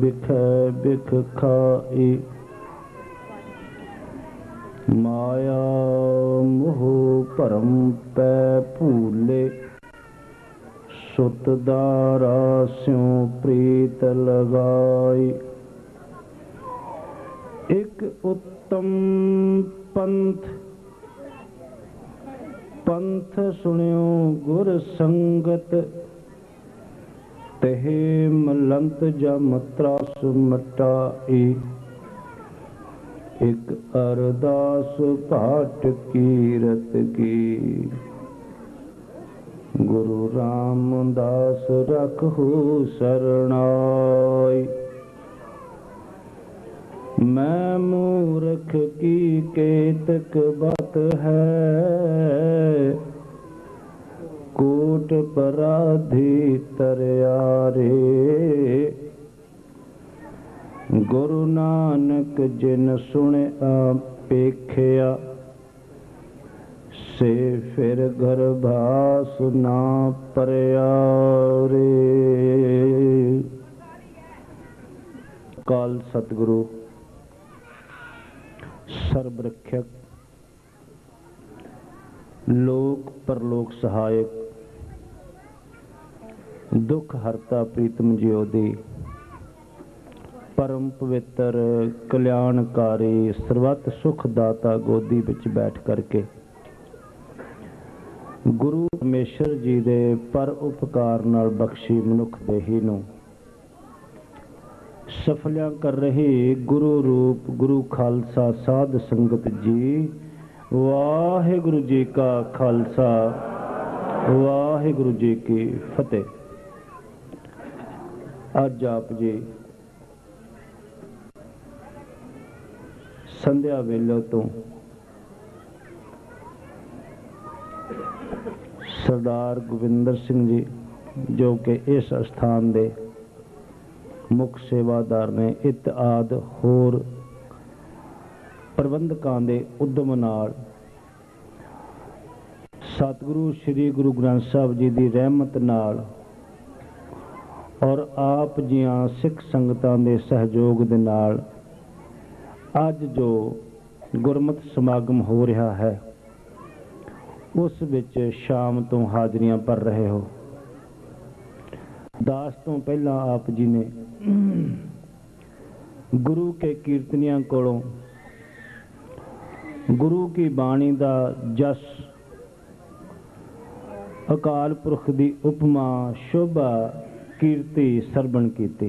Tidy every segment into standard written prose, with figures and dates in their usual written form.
बिखै बिख खाई। माया मोह भरम पै भूले, सुत दारा स्यों प्रीत लगाई। एक उत्तम पंथ पंथ सुनियो गुर संगत, तेहे मलंत जम त्रास मटाई। एक अरदास पाठ कीरत की, गुरु रामदास रखहु शरणाई। मैं मूर्ख की केतक बात है, कोट पराधी तरियारे। गुरु नानक जिन सुन आपेख्या, से फिर गर्भास ना परियारे। काल सतगुरु सर्व रक्षक, लोक परलोक सहायक, दुख हरता प्रीतम ज्योति, परम पवित्र कल्याणकारी सर्वत सुख दाता गोदी विच बैठ करके गुरु परमेश्वर जी दे पर उपकार नाल बख्शी मनुख देही नूं सफलियां कर रही गुरु रूप गुरु खालसा साध संगत जी। वाहिगुरु जी का खालसा, वाहिगुरु जी की फतेह। अज आप जी संध्या वेले तो सरदार गोविंदर सिंह जी जो कि इस स्थान दे मुख सेवादार ने, इत आदि होर प्रबंधकां दे उद्यम नाल सतगुरु श्री गुरु ग्रंथ साहिब जी की रहमत नाल और आप जियां सिख संगतां दे सहयोग दे नाल अज जो गुरमत समागम हो रहा है उस विच शाम तो हाजरियां भर रहे हो। दास तो पहला आप जी ने गुरु के कीर्तनियां कोलों गुरु की बाणी दा जस, अकाल पुरख दी उपमा शोभा कीर्ति सरवण कीती।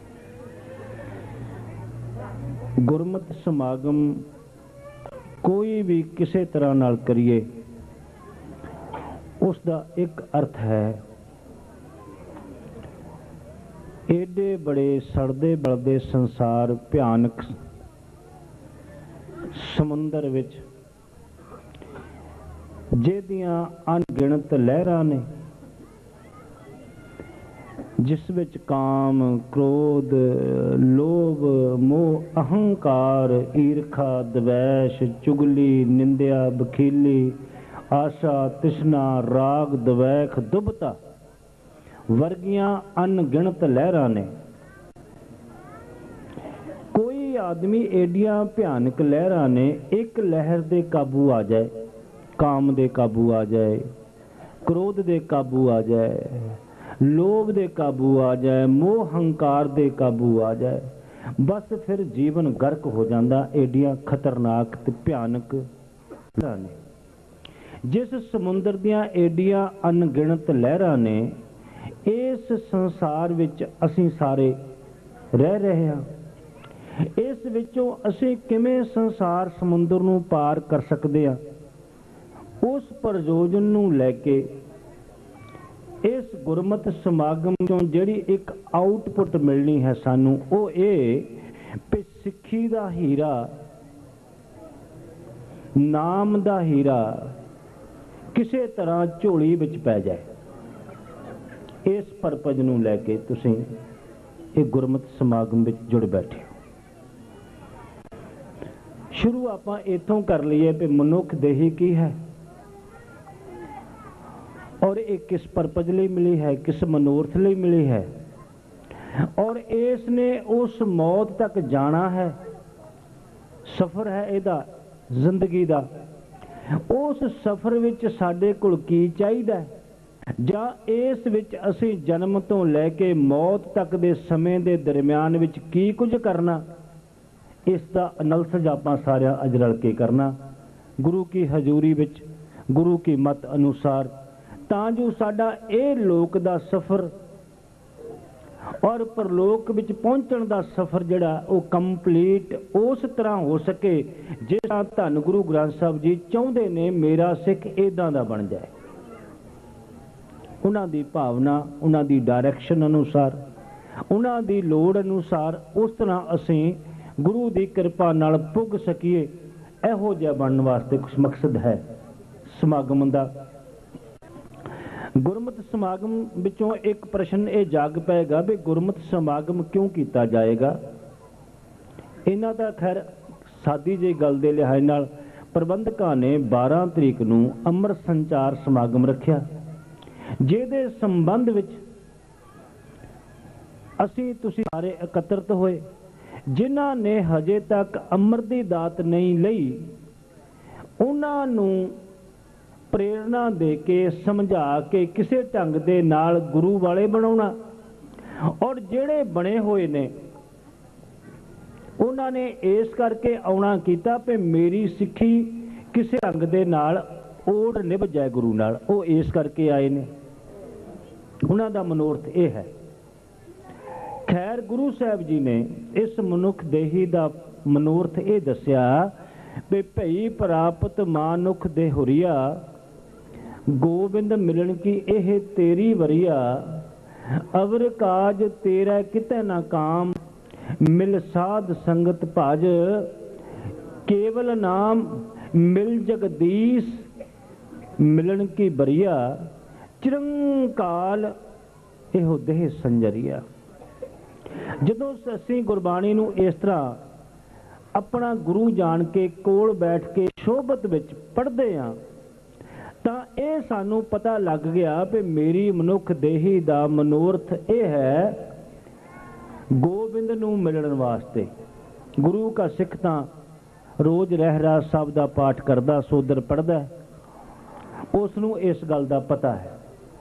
गुरमत समागम कोई भी किसी तरह नाल करिए उसका एक अर्थ है। एडे बड़े सड़दे बलदे संसार भयानक समुंदर विच जिहदियां अनगिणत लहरां ने, जिस विच काम क्रोध लोभ मोह अहंकार ईर्खा द्वेष चुगली निंदिया बखीली आशा तृष्णा राग द्वैख दुबता वर्गियां अनगिणत लहरां ने। कोई आदमी एडियां भयानक लहरां ने एक लहर दे काबू आ जाए, काम दे काबू आ जाए, क्रोध दे काबू आ जाए, लोभ दे काबू आ जाए, मोह हंकार दे काबू आ जाए, बस फिर जीवन गर्क हो जाता। एडियां खतरनाक ते भयानक लहरां ने। जिस समुंदर दियां एडियां अनगिणत लहरां ने, इस संसार विच असीं सारे रह रहे हां। इस विचों असीं किवें संसार समुंदर नूं पार कर सकदे हां, उस प्रयोजन नूं लैके इस गुरमत समागम चों जिहड़ी एक आउटपुट मिलनी है सानूं, वो ये सिੱਖੀ दा हीरा, नाम दा हीरा किसी तरह झोली विच पै जाए। इस परपज नूं लैके तुसीं इह गुरमत समागम विच जुड़ बैठे हो। शुरू आपां इत्थों कर लईए कि मनुख देही की है और ये किस परपज लिए मिली है, किस मनोरथ लिए मिली है। और इसने उस मौत तक जाना है। सफ़र है इहदा जिंदगी दा। उस सफ़र विच साडे कोल की चाहीदा जां इस विच असीं जन्म तो लैके मौत तक दे समय दे दरम्यान विच की कुछ करना, इसका अनलसज आपां सारिਆਂ अज रल के करना गुरु की हजूरी विच गुरु की मत अनुसार, तां जो साडा ये लोक दा सफ़र और परलोक विच पहुंचण दा सफ़र जिहड़ा वो कंप्लीट उस तरह हो सके जिस तरह धन गुरु ग्रंथ साहिब जी चाहुंदे ने मेरा सिख इदां दा बन जाए। उन्हां दी भावना, उन्हां दी डायरैक्शन अनुसार, उन्हां दी लोड़ अनुसार उस तरह असीं गुरु की कृपा नाल पुग सकीए, इहो जिहा बनने वास्ते कुछ मकसद है समागम का। गुरमत समागम विचों एक प्रश्न ये जाग पेगा भी गुरमत समागम क्यों किया जाएगा। इन्हां दा खैर सादी जी गल दे लिहाज नाल प्रबंधकां ने 12 तरीक नूं अमृत संचार समागम रखिया, जिहदे संबंध विच असीं तुसीं सारे एकत्रित होए। जिन्हां ने हजे तक अमृत दी दात नहीं लई उन्हां नूं प्रेरणा दे के समझा के किसी ढंग दे नाल गुरु वाले बनाउणा, और जिहड़े बने हुए ने उन्हां ने इस करके आउणा कीता पे मेरी सिੱਖੀ किसी ढंग दे नाल ओढ़ निभ जाए गुरु नाल, वो इस करके आए ने। उन्हां दा मनोरथ ये है। खैर गुरु साहब जी ने इस मनुख देही दा मनोरथ ये दस्या भी भई प्राप्त मानुख दे हुरिया गोबिंद मिलन की एह तेरी वरिया, अवर काज तेरा किते ना काम, मिल साध संगत भज, केवल नाम मिल जगदीश, मिलन की बरिया, चिरंकाल एहो देह संजरिया। जदों असीं गुरबाणी नूं इस तरह अपना गुरु जान के कोल बैठ के शोभत विच पढ़दे हां तां ये सानू पता लग गया भी मेरी मनुख देही दा मनोरथ ये है गोबिंद नूं मिलण वास्ते। गुरु का सिख तां रोज रहरा साहब दा पाठ करदा सोदर पढ़दा, उस नूं इस गल दा पता है।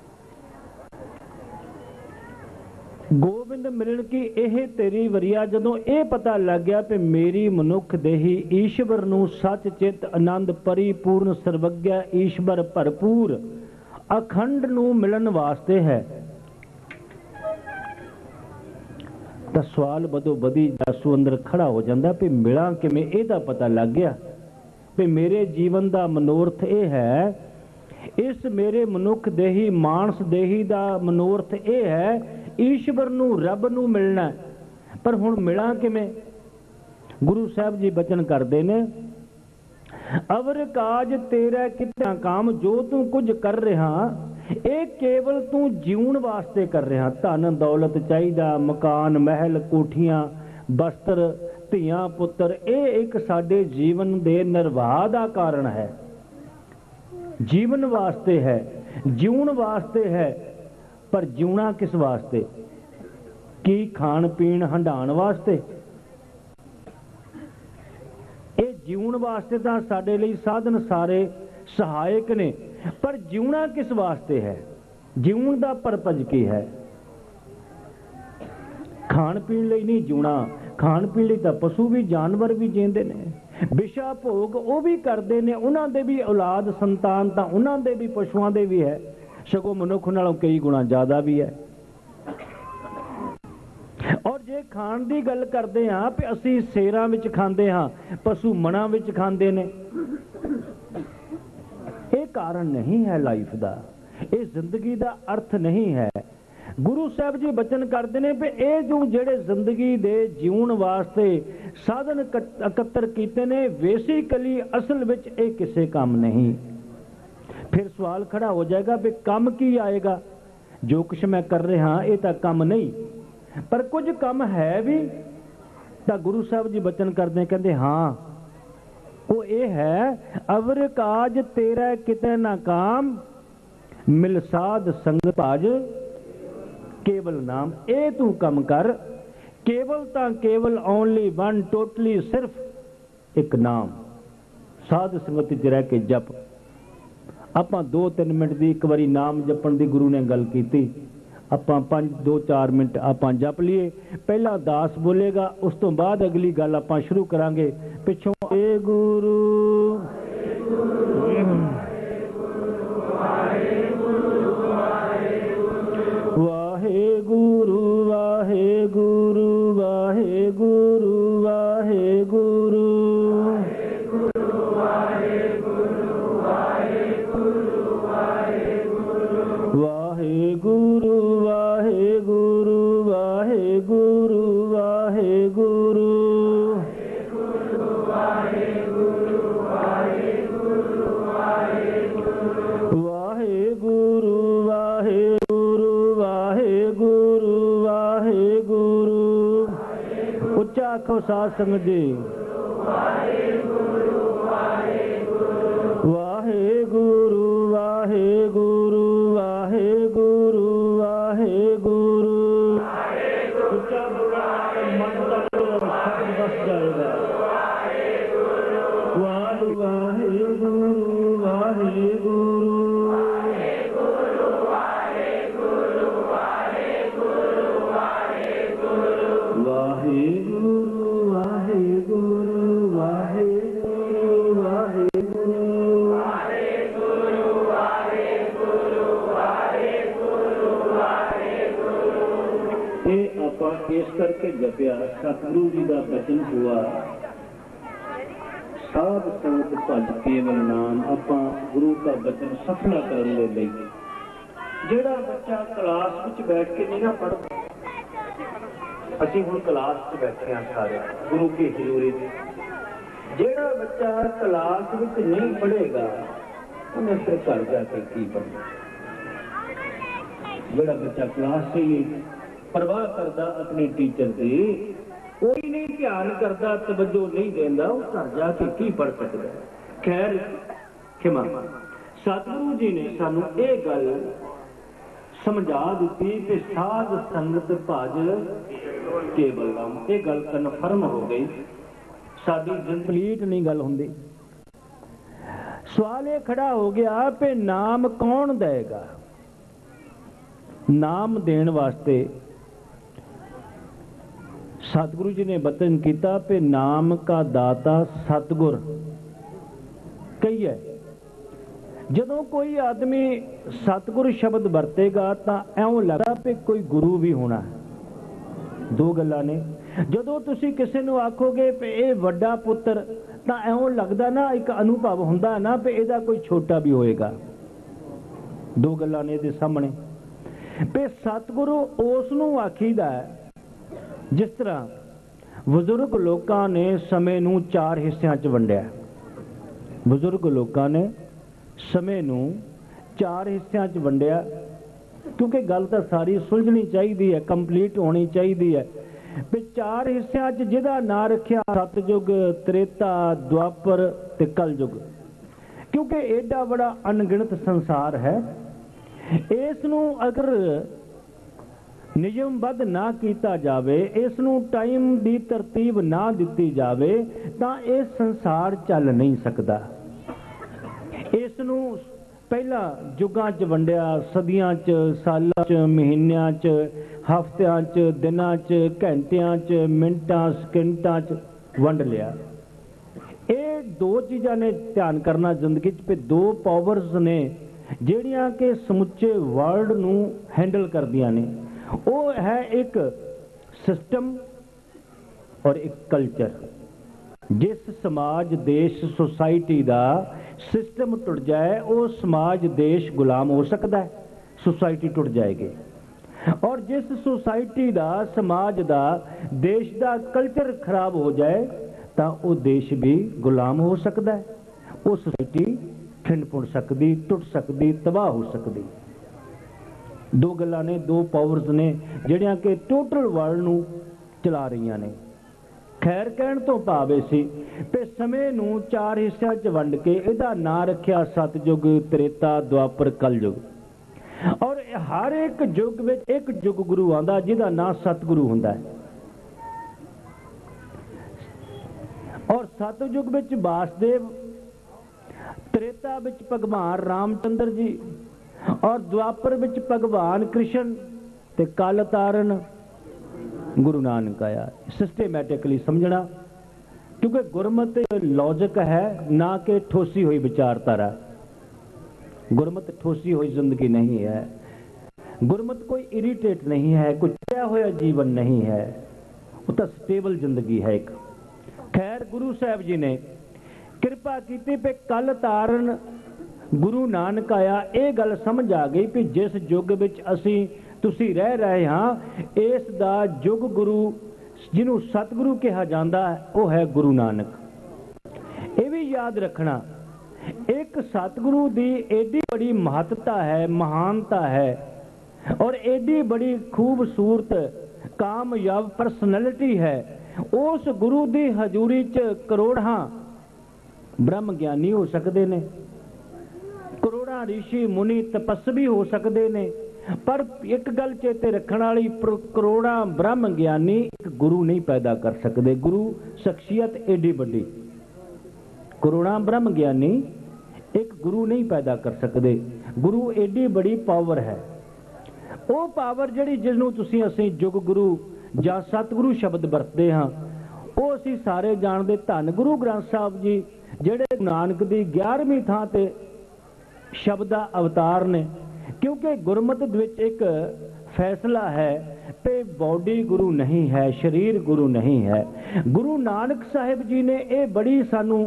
गोबिंद मिलन की एह तेरी वरिया जदों ये पता लग गया कि मेरी मनुख देही ईश्वर नूं सच चित आनंद परिपूर्ण सर्वज्ञ ईश्वर भरपूर अखंड नूं मिलन वास्ते है, तो सवाल बदो बदी जासू अंदर खड़ा हो जाता भी मिला किवें। इहदा पता लग गया भी मेरे जीवन का मनोरथ ये है, इस मेरे मनुख देही मानस देही का मनोरथ ये है ईश्वर नूं रब नूं मिलना। पर हुण मिला किवें। गुरु साहब जी बचन करते ने, अवर काज तेरा कितना काम, जो तू कुछ कर रहा ये केवल तू जीवन वास्ते कर रहा। धन दौलत चाहिदा, मकान महल कोठियां वस्त्र धियां पुत्र, ये एक साडे जीवन दे निर्वाह दा कारण है, जीवन वास्ते है, जीवन वास्ते है। पर जीवना किस वास्ते? की खाण पीण हंडाण वास्ते? ये जीवन वास्ते तां साडे लई साधन सारे सहायक ने, पर जीवना किस वास्ते है? जीवन दा परपज की है? खाण पीण लई नहीं जीवना। खाण पीण लई तां पशु भी जानवर भी जींदे ने, विशा भोग वो भी करते हैं, उन्हां दे भी औलाद संतान तां उन्हां दे भी पशुआं दे भी है, सगों मनुख नालों कई गुणा ज़्यादा भी है। और जे खाण की गल करते हाँ कि असी सेरां विच खांदे हाँ, पशु मणां विच खांदे ने, ये कारण नहीं है लाइफ का, ये जिंदगी का अर्थ नहीं है। गुरु साहब जी बचन करते हैं कि ये जो जेड़े जिंदगी दे जीवन वास्ते साधन एकत्र कीते ने, बेसिकली असल विच ये किसी काम नहीं। फिर सवाल खड़ा हो जाएगा भी काम की आएगा? जो कुछ मैं कर रहा ये तो काम नहीं, पर कुछ काम है भी। तो गुरु साहब जी बचन करते हैं, कहते हाँ वो ये है, अवर काज तेरा किते ना काम, मिल साध संग भज, केवल नाम ये तू कम कर, केवल तां केवल ओनली वन टोटली सिर्फ एक नाम। साध संगत च रह के जप। आपां 2-3 मिनट की एक बारी नाम जपण की गुरु ने गल की, आपां 2-4 मिनट आपां जप लीए। पहला दास बोलेगा, उस तो बाद अगली गल आपां शुरू करांगे। पिछों ए गुरु वाहे गुरु वाहे गुरु वाहे गुरु वाहे गुरु वाहे गुरु वाहे गुरु वाहे गुरु वाहे गुरु वाहे गुरु वाहे गुरु वाहे गुरु वाहे गुरु वाहे गुरु वाहे गुरु वाहे गुरु वाहे गुरु वाहे गुरु वाहे गुरु। उच्चा आखो साध संगत जी वाहे गुरु वाहे गुरु वाहे गुरु वाहे गुरु वाहे गुरु वाहे गुरु। उच्चा बोला मन तक शब्द बस जाएगा। वाहे गुरु वाहे गुरु वाहे गुरु वाहे गुरु वाहे गुरु वाहे गुरु वाहे गुरु वाहे गुरु वाहे गुरु वाहे गुरु वाहे गुरु। ये आपां इस करके जपिया, सतगुरु जी का बचन हुआ साध संगत भज केवल नाम। आपां गुरु का बचन सफला करने के लिए जेड़ा बच्चा क्लास में बैठ के नहीं ना पढ़ता, असीं हुण क्लास च बैठे हैं सारे गुरु की हजूरी। जेड़ा बच्चा क्लास विच नहीं पढ़ेगा उन्हें फिर घर जाके की पढ़ना। जेड़ा बच्चा क्लास से ही परवाह करता अपने टीचर की, कोई नहीं ध्यान करता, तवज्जो नहीं देता, वो घर जाके की पढ़ सकता है। खैर खिमा सतगुरु जी ने सानू ये गल समझा दी कि साध संगत भज केवल नाम। ये गल कन्फर्म हो गई, साडी कंप्लीट नहीं गल हुंदी। सवाल ये खड़ा हो गया कि नाम कौन देगा। नाम देण वास्ते सतगुरु जी ने वचन किया कि नाम का दाता सतगुर कही है। जदों कोई आदमी सतगुर शब्द वरतेगा तो ऐं लगता कि कोई गुरु भी होना है। दो गल्लां ने। जदों तुसीं किसी नूं आखोगे कि ये वड्डा पुत्र, तो ऐं लगदा ना एक अनुभव हुंदा ना कि इहदा कोई छोटा भी होएगा। दो गल्लां ने इहदे सामने कि सतगुरु उस नूं आखीदा है जिस तरह बजुर्ग लोगों ने समय नूं 4 हिस्सिਆਂ 'ਚ वंडिया। बजुर्ग लोगों ने समय नूं 4 हिस्सिਆਂ 'ਚ वंडिया, क्योंकि गल तो सारी सुलझनी चाहिए है, कंप्लीट होनी चाहिए है। भी 4 हिस्सिਆਂ 'ਚ जिहदा नां रखिया सतयुग, त्रेता, द्वापर ते कलयुग, क्योंकि एडा बड़ा अनगिनत संसार है। इस नूं अगर नियमबद्ध ना किया जाए, इसनूं टाइम की तरतीब ना दी जाए, तो यह संसार चल नहीं सकता। इसनूं पहला युगां च वंडिया, सदियां च, सालां च, महीनियां च, हफ्तियां च, दिनां च, घंटियां च, मिनटां, सकिंटां च वंड लिया। ये 2 चीज़ां ने ध्यान करना जिंदगी च, 2 पावर्स ने जिहड़ियां कि समुचे वर्ल्ड नूं हैंडल करदियां ने। वो है एक सिस्टम और एक कल्चर। जिस समाज, देश, सोसाइटी का सिस्टम टुट जाए, वो समाज, देश गुलाम हो सकता है, सोसाइटी टुट जाएगी। और जिस सोसाइटी का, समाज का, देश का कल्चर खराब हो जाए, तो वो देश भी गुलाम हो सकता है। वो सोसाइटी खिंड पुड़ सकती, टुट सकती, तबाह हो सकती। 2 गल्लां ने, 2 पावर्स ने जिहड़ियां कि टोटल वर्ल्ड नूं चला रही ने। खैर कहण तो भाव सी कि समय नूं 4 हिस्सिਆਂ 'ਚ वंड के इहदा नां रखिया सतयुग, त्रेता, द्वापर, कलयुग। और हर एक युग में एक युग गुरु आंदा जिहदा नाम सतगुरु हुंदा है। और सतयुग विच वासुदेव, त्रेता विच भगवान रामचंद्र जी और द्वापर विच भगवान कृष्ण ते कल तारन गुरु नानक आया। सिस्टमैटिकली समझना, क्योंकि गुरमत लॉजिक है ना कि ठोसी हुई विचारधारा। गुरमत ठोसी हुई जिंदगी नहीं है, गुरमत कोई इरीटेट नहीं है, कोई छिया हुआ जीवन नहीं है, वो तो स्टेबल जिंदगी है एक। खैर गुरु साहब जी ने कृपा की पे कल तारन गुरु नानक आया। ये गल समझ आ गई कि जिस युग विच असी तुसी रह रहे हाँ, इस दा युग गुरु जिन्हों सतगुरु कहा जाता है वह है गुरु नानक। ये भी याद रखना, एक सतगुरु की एडी बड़ी महत्ता है, महानता है, और एडी बड़ी खूबसूरत कामयाब पर्सनैलिटी है। उस गुरु की हजूरी च करोड़ां ब्रह्म ज्ञानी हो सकते ने, करोड़ां ऋषि मुनि तपस्वी हो सकते ने, पर एक गल चेते रखने वाली, करोड़ां ब्रह्म ज्ञानी एक गुरु नहीं पैदा कर सकते। गुरु शख्सियत एडी बड़ी, करोड़ां ब्रह्म ज्ञानी एक गुरु नहीं पैदा कर सकते। गुरु एडी बड़ी पावर है। वो पावर जिहड़ी जिसनूं तुसीं असीं जुग गुरु जां सतगुरु शब्द वरतदे हां, वो असीं सारे जाणदे। धन गुरु ग्रंथ साहब जी जिहड़े नानक दी 11वीं थां ते शब्द अवतार ने, क्योंकि गुरमत विच एक फैसला है कि बॉडी गुरु नहीं है, शरीर गुरु नहीं है। गुरु नानक साहिब जी ने ये बड़ी सानू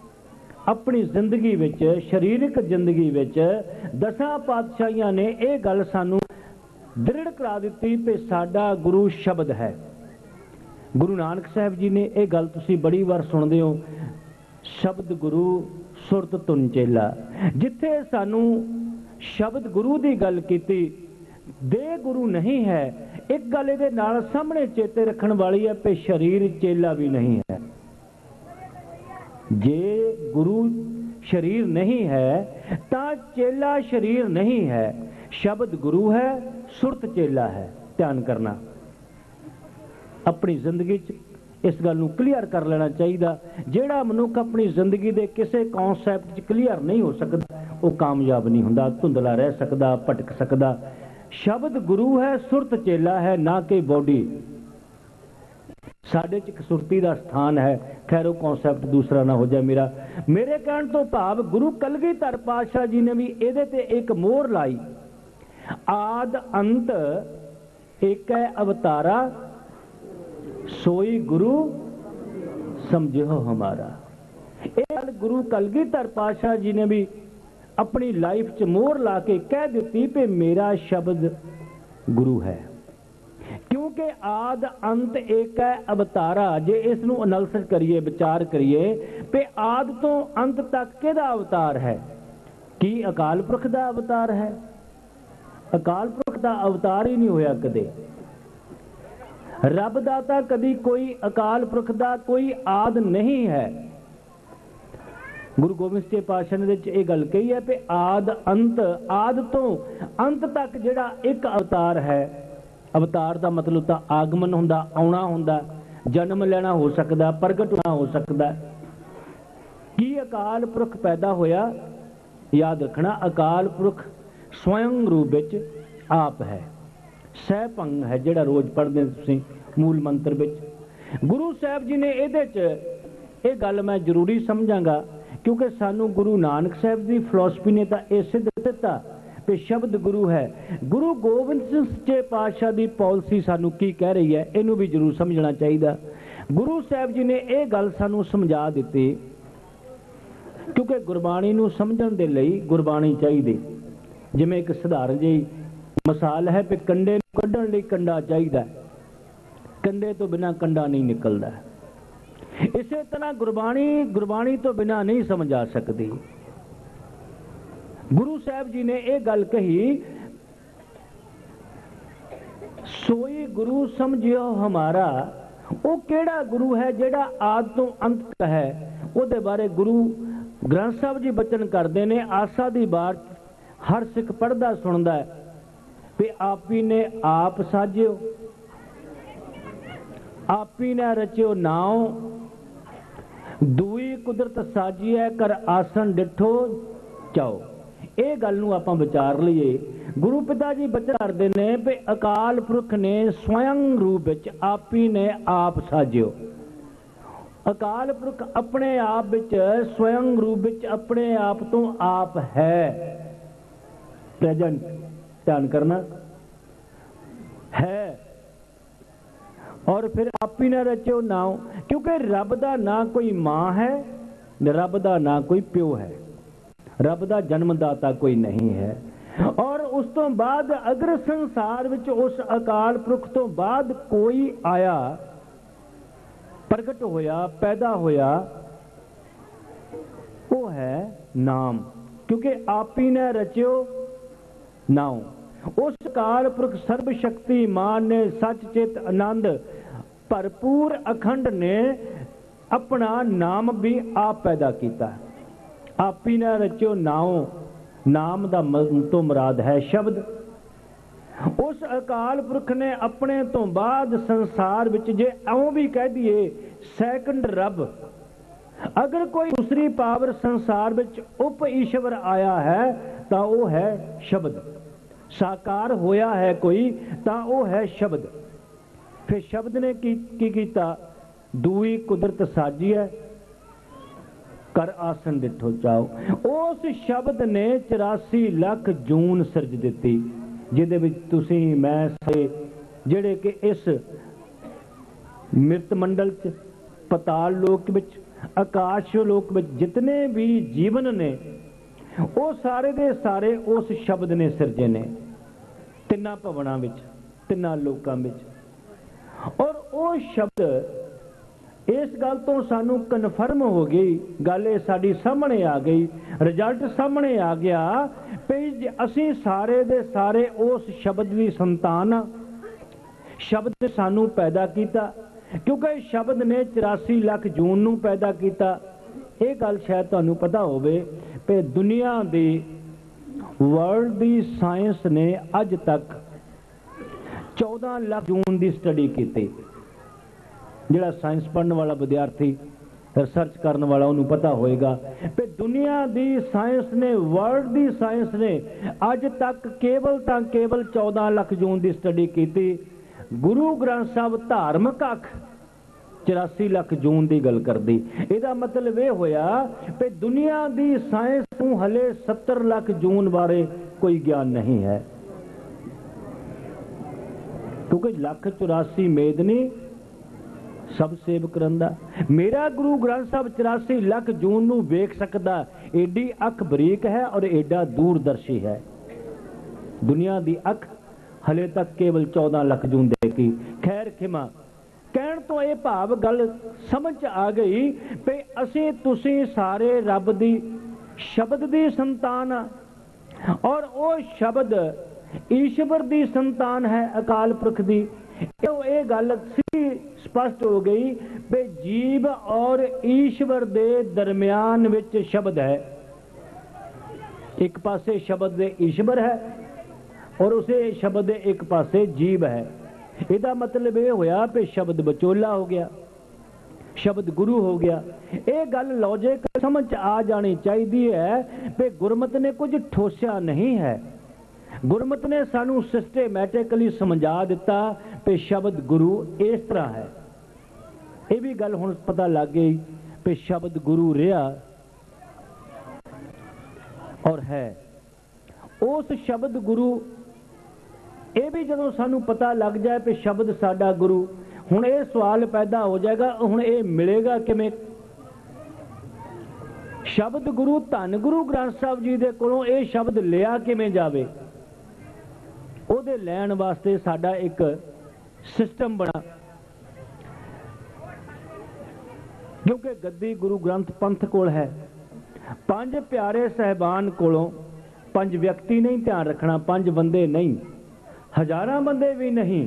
अपनी जिंदगी विच, शरीरक जिंदगी विच दसां पातशाहियां ने यह गल सानू दृढ़ करा दी कि साडा गुरु शब्द है। गुरु नानक साहिब जी ने यह गल तुसीं बड़ी बार सुनदे हो, शब्द गुरु सुरत तुन चेला। जिथे सानू शब्द गुरु की गल कीती, दे गुरु नहीं है। एक गल इहदे नाल सामने चेते रखण वाली है कि शरीर चेला भी नहीं है। जे गुरु शरीर नहीं है ता चेला शरीर नहीं है। शब्द गुरु है, सुरत चेला है। ध्यान करना, अपनी जिंदगी इस गल नूं क्लीयर कर लेना चाहिए। जिहड़ा मनुख अपनी जिंदगी के किसी कॉन्सैप्ट क्लीयर नहीं हो सकता, वो कामयाब नहीं हुंदा, धुंधला रह सकता, भटक सकता। शब्द गुरु है, सुरत चेला है, ना कि बॉडी। साडे च सुरती का स्थान है। खैर वो कॉन्सैप्ट दूसरा ना हो जाए मेरा। मेरे कहने तो भाव गुरु कलगीधर पातशाह जी ने भी इहदे ते एक मोहर लाई, आद अंत एक है अवतारा, सोई गुरु समझो हमारा। एक गुरु कलगीधर पातशाह जी ने भी अपनी लाइफ च मोहर ला के कह दी कि मेरा शब्द गुरु है। क्योंकि आद अंत एक है अवतारा। जे इसनूं एनालिसिस करिए, विचार करिए कि आद तो अंत तक किहदा अवतार है? की अकाल पुरख दा अवतार है? अकाल पुरख दा अवतार ही नहीं होया कदे। रब दा तां कदी कोई अकाल पुरख दा कोई आद नहीं है। गुरु गोबिंद सिंह पातशाह ने ये गल कही है कि आद अंत, आद तो अंत तक जिहड़ा एक अवतार है। अवतार का मतलब तो आगमन हुंदा, आउणा हुंदा, जन्म लेना हो सकता, प्रगट होना हो सकता। की अकाल पुरख पैदा होया? याद रखना, अकाल पुरख स्वयं रूप विच आप है। सहभंग है जिहड़ा रोज पढ़दे तुसीं मूल मंत्र विच। गुरु साहब जी ने इहदे च इह गल मैं जरूरी समझांगा, क्योंकि सानू गुरु नानक साहब की फिलॉसफी ने तो यह सिद्ध दिता कि शब्द गुरु है। गुरु गोबिंद सिंह सच्चे पातशाह की पॉलिसी सानू की कह रही है, इनू भी जरूर समझना चाहिए। गुरु साहब जी ने यह गल सानू समझा दी, क्योंकि गुरबाणी नू समझण दे लई गुरबाणी चाहिए। जिवें एक सधारण जी मिसाल है कि कंडे नू कड्ढण लई कंडा चाहिए, कंडे तो बिना कंडा नहीं निकलता। इसे तरह गुरबाणी तो बिना नहीं समझ आ सकती। गुरु साहब जी ने यह गल कही, सोई गुरु समझियो हमारा। वो केड़ा गुरु है जेड़ा आद तो अंत तक है? उहदे बारे गुरु ग्रंथ साहब जी बचन करते हैं, आसा दी बात हर सिख पढ़दा सुनदा है। भी आपी ने आप साजियो, आपी ने रचियो नाव, दूई कुदरत साजी है कर आसन डिठो चाओ। ये गल नूं आपां विचार लईए। गुरु पिता जी बचन करदे ने भी अकाल पुरख ने स्वयं रूप विच आपी ने आप साजियो। अकाल पुरख अपने आप विच स्वयं रूप विच अपने आप तो आप है, प्रेजेंट, ध्यान करना है। और फिर आपी ने रचियो नाम, क्योंकि रब दा ना कोई मां है, रब दा ना कोई प्यो है, रब दा जन्मदाता कोई नहीं है। और उस तो बाद अगर संसार विच उस अकाल पुरख तो बाद कोई आया, प्रगट होया, पैदा होया, वो है नाम, क्योंकि आपी ने रचियो नाम। उस काल पुरख सर्व शक्तिमान ने सच चित आनंद भरपूर अखंड ने अपना नाम भी आप पैदा किया। आपी ने रचियो नाम, नाम दा तो मुराद है शब्द। उस अकाल पुरख ने अपने तो बाद संसार विच जे ऐं भी कह दिए सैकंड रब, अगर कोई दूसरी पावर संसार विच उप ईश्वर आया है तो वो है शब्द। साकार होया है कोई तो वो है शब्द। फिर शब्द ने की कीता, दूई कुदरत साजी है कर आसन डिठो चाओ। उस शब्द ने 84 लाख जून सिरज दिती, जिहदे विच तुसीं मैं सारे जिहड़े कि इस मृत मंडल च, पताल लोक विच, आकाश लोक विच जितने भी जीवन ने वो सारे दे सारे उस शब्द ने सिरजे ने, तिन्ना भवनां विच, तिन्ना लोकां विच। और वो शब्द, इस गल तो सानू कन्फर्म हो गई, गल ये साडी सामने आ गई, रिजल्ट सामने आ गया भी असीं सारे दे सारे उस शब्द की संतान आ। शब्द ने सानू पैदा किया, क्योंकि शब्द ने 84 लाख जून नू पैदा किया। ये गल शायद तुहानू पता होवे कि दुनिया दी वर्ल्ड की साइंस ने अज तक 14 लाख जून की स्टडी की। जिहड़ा साइंस पढ़ने वाला विद्यार्थी, रिसर्च करने वाला उन्होंने पता होएगा कि दुनिया की साइंस ने, वर्ल्ड की साइंस ने अज तक केवल 14 लाख जून की स्टडी की। गुरु ग्रंथ साहब धार्मिक अख 84 लाख जून की गल करदी। इसका मतलब यह होया कि दुनिया की साइंस को हले 70 लाख जून बारे कोई ज्ञान नहीं है, क्योंकि 184 मेद नहीं सब सेव करंदा। मेरा गुरु ग्रंथ साहब 84 लाख जून नू वेख सकदा, एडी अख बरीक है और एडा दूरदर्शी है। दुनिया की अख हले तक केवल 14 लाख जून देखी। खैर खिमा कहण तो यह भाव गल समझ आ गई कि असीं तुसीं सारे रब दी शब्द दी संतान आ, और वो शब्द ईश्वर दी संतान है, अकाल पुरख दी। ये गल स्पष्ट हो गई कि जीव और ईश्वर दे दरम्यान विच शब्द है। एक पासे शब्द दे ईश्वर है और उसे शब्द दे एक पासे जीव है। इसका मतलब यह होया कि शब्द बचोला हो गया, शब्द गुरु हो गया। ये गल लॉजिक समझ आ जानी चाहिए है कि गुरमत ने कुछ ठोसिया नहीं है। गुरमत ने सानू सिस्टेमैटिकली समझा दिता कि शब्द गुरु इस तरह है। ये भी गल हुण पता लग गई कि शब्द गुरु रहा और है। उस शब्द गुरु, ये भी जदों सानू पता लग जाए कि शब्द साडा गुरु, हुण ये सवाल पैदा हो जाएगा, हुण ये मिलेगा किवें? शब्द गुरु धन गुरु ग्रंथ साहब जी दे कोलों ये शब्द लिया किवें जावे? ਉਹਦੇ ਲੈਣ वास्ते साडा एक सिस्टम बना, क्योंकि गद्दी गुरु ग्रंथ पंथ कोल है। 5 प्यारे साहिबान कोलों 5 व्यक्ति नहीं ध्यान रखना, 5 बंदे नहीं, हजारां बंदे भी नहीं,